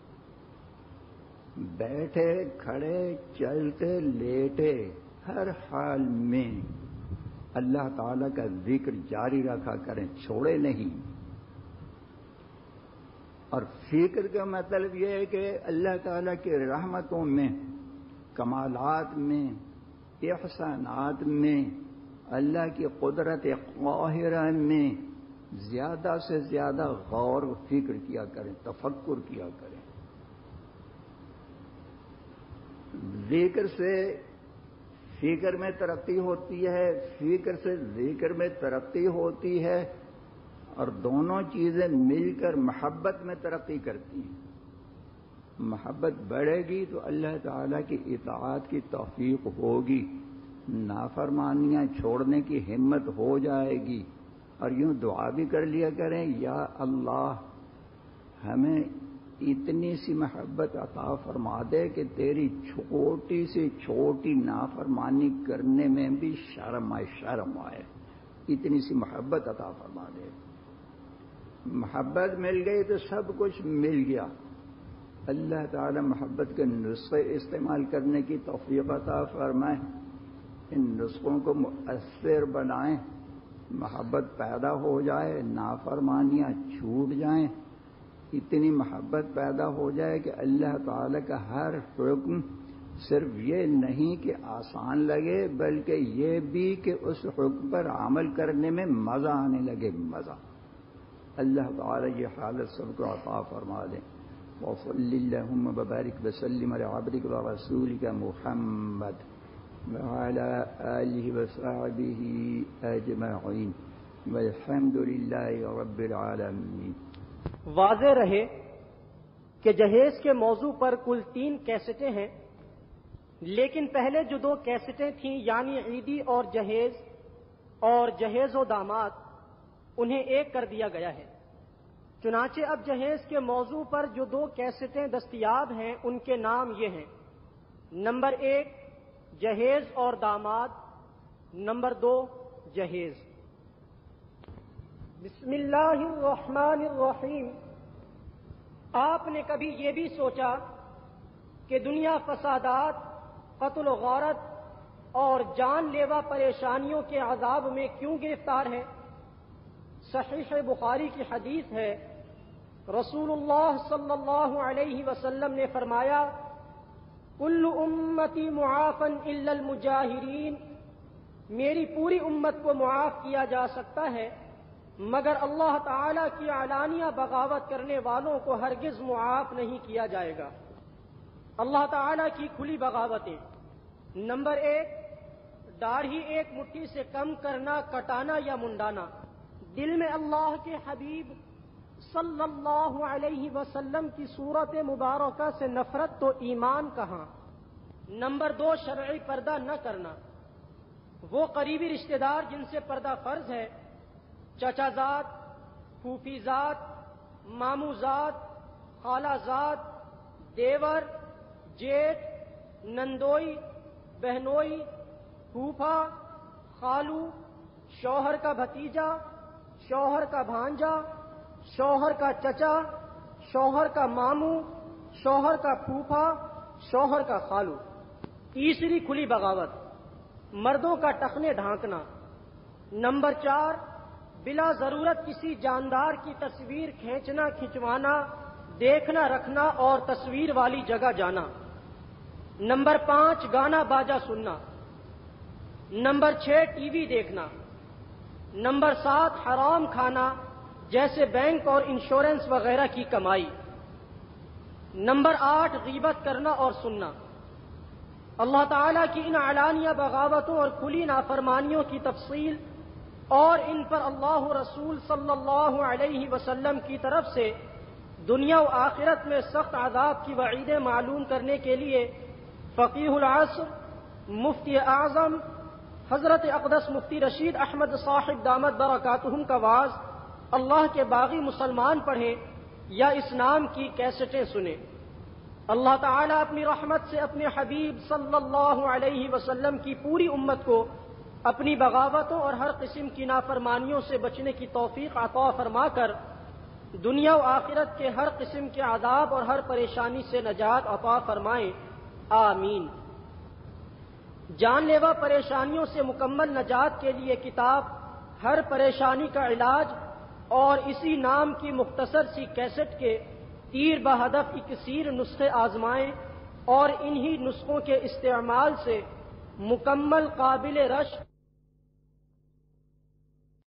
بیٹھے کھڑے چلتے لیٹے ہر حال میں اللہ تعالی کا ذکر جاری رکھا کریں، چھوڑے نہیں۔ اور فکر کا مطلب یہ ہے کہ اللہ تعالی کی رحمتوں میں، کمالات میں، احسانات میں، اللہ کی قدرت قاہرہ میں زیادہ سے زیادہ غور و فکر کیا کریں، تفکر کیا کریں۔ ذکر سے فکر میں ترقی ہوتی ہے، فکر سے ذکر میں ترقی ہوتی ہے، اور دونوں چیزیں مل کر محبت میں ترقی کرتی ہیں۔ محبت بڑھے گی تو اللہ تعالیٰ کی اطاعت کی توفیق ہوگی، نافرمانیاں چھوڑنے کی ہمت ہو جائے گی، اور یوں دعا بھی کر لیا کریں، یا اللہ ہمیں اتنی سی محبت عطا فرما دے کہ تیری چھوٹی سے چھوٹی نافرمانی کرنے میں بھی شرم آئے، اتنی سی محبت عطا فرما دے۔ محبت مل گئی تو سب کچھ مل گیا۔ اللہ تعالی محبت کے نسخے استعمال کرنے کی توفیق عطا فرمائے، ان نسخوں کو مؤثر بنائیں، محبت پیدا ہو جائے، نافرمانیاں چھوٹ جائیں، اتنی محبت پیدا ہو جائے کہ اللہ تعالی کا ہر حکم صرف یہ نہیں کہ آسان لگے، بلکہ یہ بھی کہ اس حکم پر عمل کرنے میں مزہ آنے لگے، مزہ۔ اللہ تعالی یہ حالت سب کو عطا فرما دے۔ وصلی اللہم وبارک وسلم علی عبدک ورسولک محمد وعلی آلہ وصحبہ اجمعین والحمد للہ رب العالمین۔ واضح رہے کہ جہیز کے موضوع پر کل 3 کیسٹیں ہیں، لیکن پہلے جو 2 کیسٹیں تھیں یعنی عیدی اور جہیز و داماد، انہیں ایک کر دیا گیا ہے۔ چنانچہ اب جہیز کے موضوع پر جو 2 کیسٹیں دستیاب ہیں ان کے نام یہ ہیں: نمبر 1 جہیز اور داماد، نمبر 2 جہیز۔ بسم اللہ الرحمن الرحیم۔ آپ نے کبھی یہ بھی سوچا کہ دنیا فسادات، قتل و غارت اور جان لیوا پریشانیوں کے عذاب میں کیوں گرفتار ہے؟ صحیح بخاری کی حدیث ہے، رسول اللہ صلی اللہ علیہ وسلم نے فرمایا، کل امتی معافا الا المجاہرین، میری پوری امت کو معاف کیا جا سکتا ہے مگر اللہ تعالی کی علانیہ بغاوت کرنے والوں کو ہرگز معاف نہیں کیا جائے گا۔ اللہ تعالی کی کھلی بغاوتیں: نمبر 1 داڑھی ایک مٹھی سے کم کرنا، کٹانا یا منڈانا۔ دل میں اللہ کے حبیب صلی اللہ علیہ وسلم کی صورت مبارکہ سے نفرت تو ایمان کہاں۔ نمبر 2 شرعی پردہ نہ کرنا۔ وہ قریبی رشتہ دار جن سے پردہ فرض ہے، چچا زاد، پھوپھی زاد، ماموں زاد، خالہ زاد، دیور، جیٹھ، نندوئی، بہنوئی، پھوپھا، خالو، شوہر کا بھتیجا، شوہر کا بھانجا، شوہر کا چچا، شوہر کا ماموں، شوہر کا پھوپھا، شوہر کا خالو۔ تیسری کھلی بغاوت، مردوں کا ٹخنے ڈھانکنا۔ نمبر 4 بلا ضرورت کسی جاندار کی تصویر کھینچنا، کھنچوانا، دیکھنا رکھنا اور تصویر والی جگہ جانا۔ نمبر 5 گانا باجا سننا۔ نمبر 6 ٹی وی دیکھنا۔ نمبر 7 حرام کھانا جیسے بینک اور انشورنس وغیرہ کی کمائی۔ نمبر 8 غیبت کرنا اور سننا۔ اللہ تعالیٰ کی ان علانیہ بغاوتوں اور کھلی نافرمانیوں کی تفصیل اور ان پر اللہ رسول صلی اللہ علیہ وسلم کی طرف سے دنیا و آخرت میں سخت عذاب کی وعیدیں معلوم کرنے کے لیے فقیہ العصر مفتی اعظم حضرت اقدس مفتی رشید احمد صاحب دامت برکاتہم کا وعظ اللہ کے باغی مسلمان پڑھیں یا اس نام کی کیسٹیں سنیں۔ اللہ تعالیٰ اپنی رحمت سے اپنے حبیب صلی اللہ علیہ وسلم کی پوری امت کو اپنی بغاوتوں اور ہر قسم کی نافرمانیوں سے بچنے کی توفیق عطا فرما کر دنیا و آخرت کے ہر قسم کے عذاب اور ہر پریشانی سے نجات عطا فرمائیں، آمین۔ جان لیوا پریشانیوں سے مکمل نجات کے لیے کتاب ہر پریشانی کا علاج اور اسی نام کی مختصر سی کیسٹ کے تیر بہدف 21 نسخے آزمائیں اور انہی نسخوں کے استعمال سے مکمل قابل رشک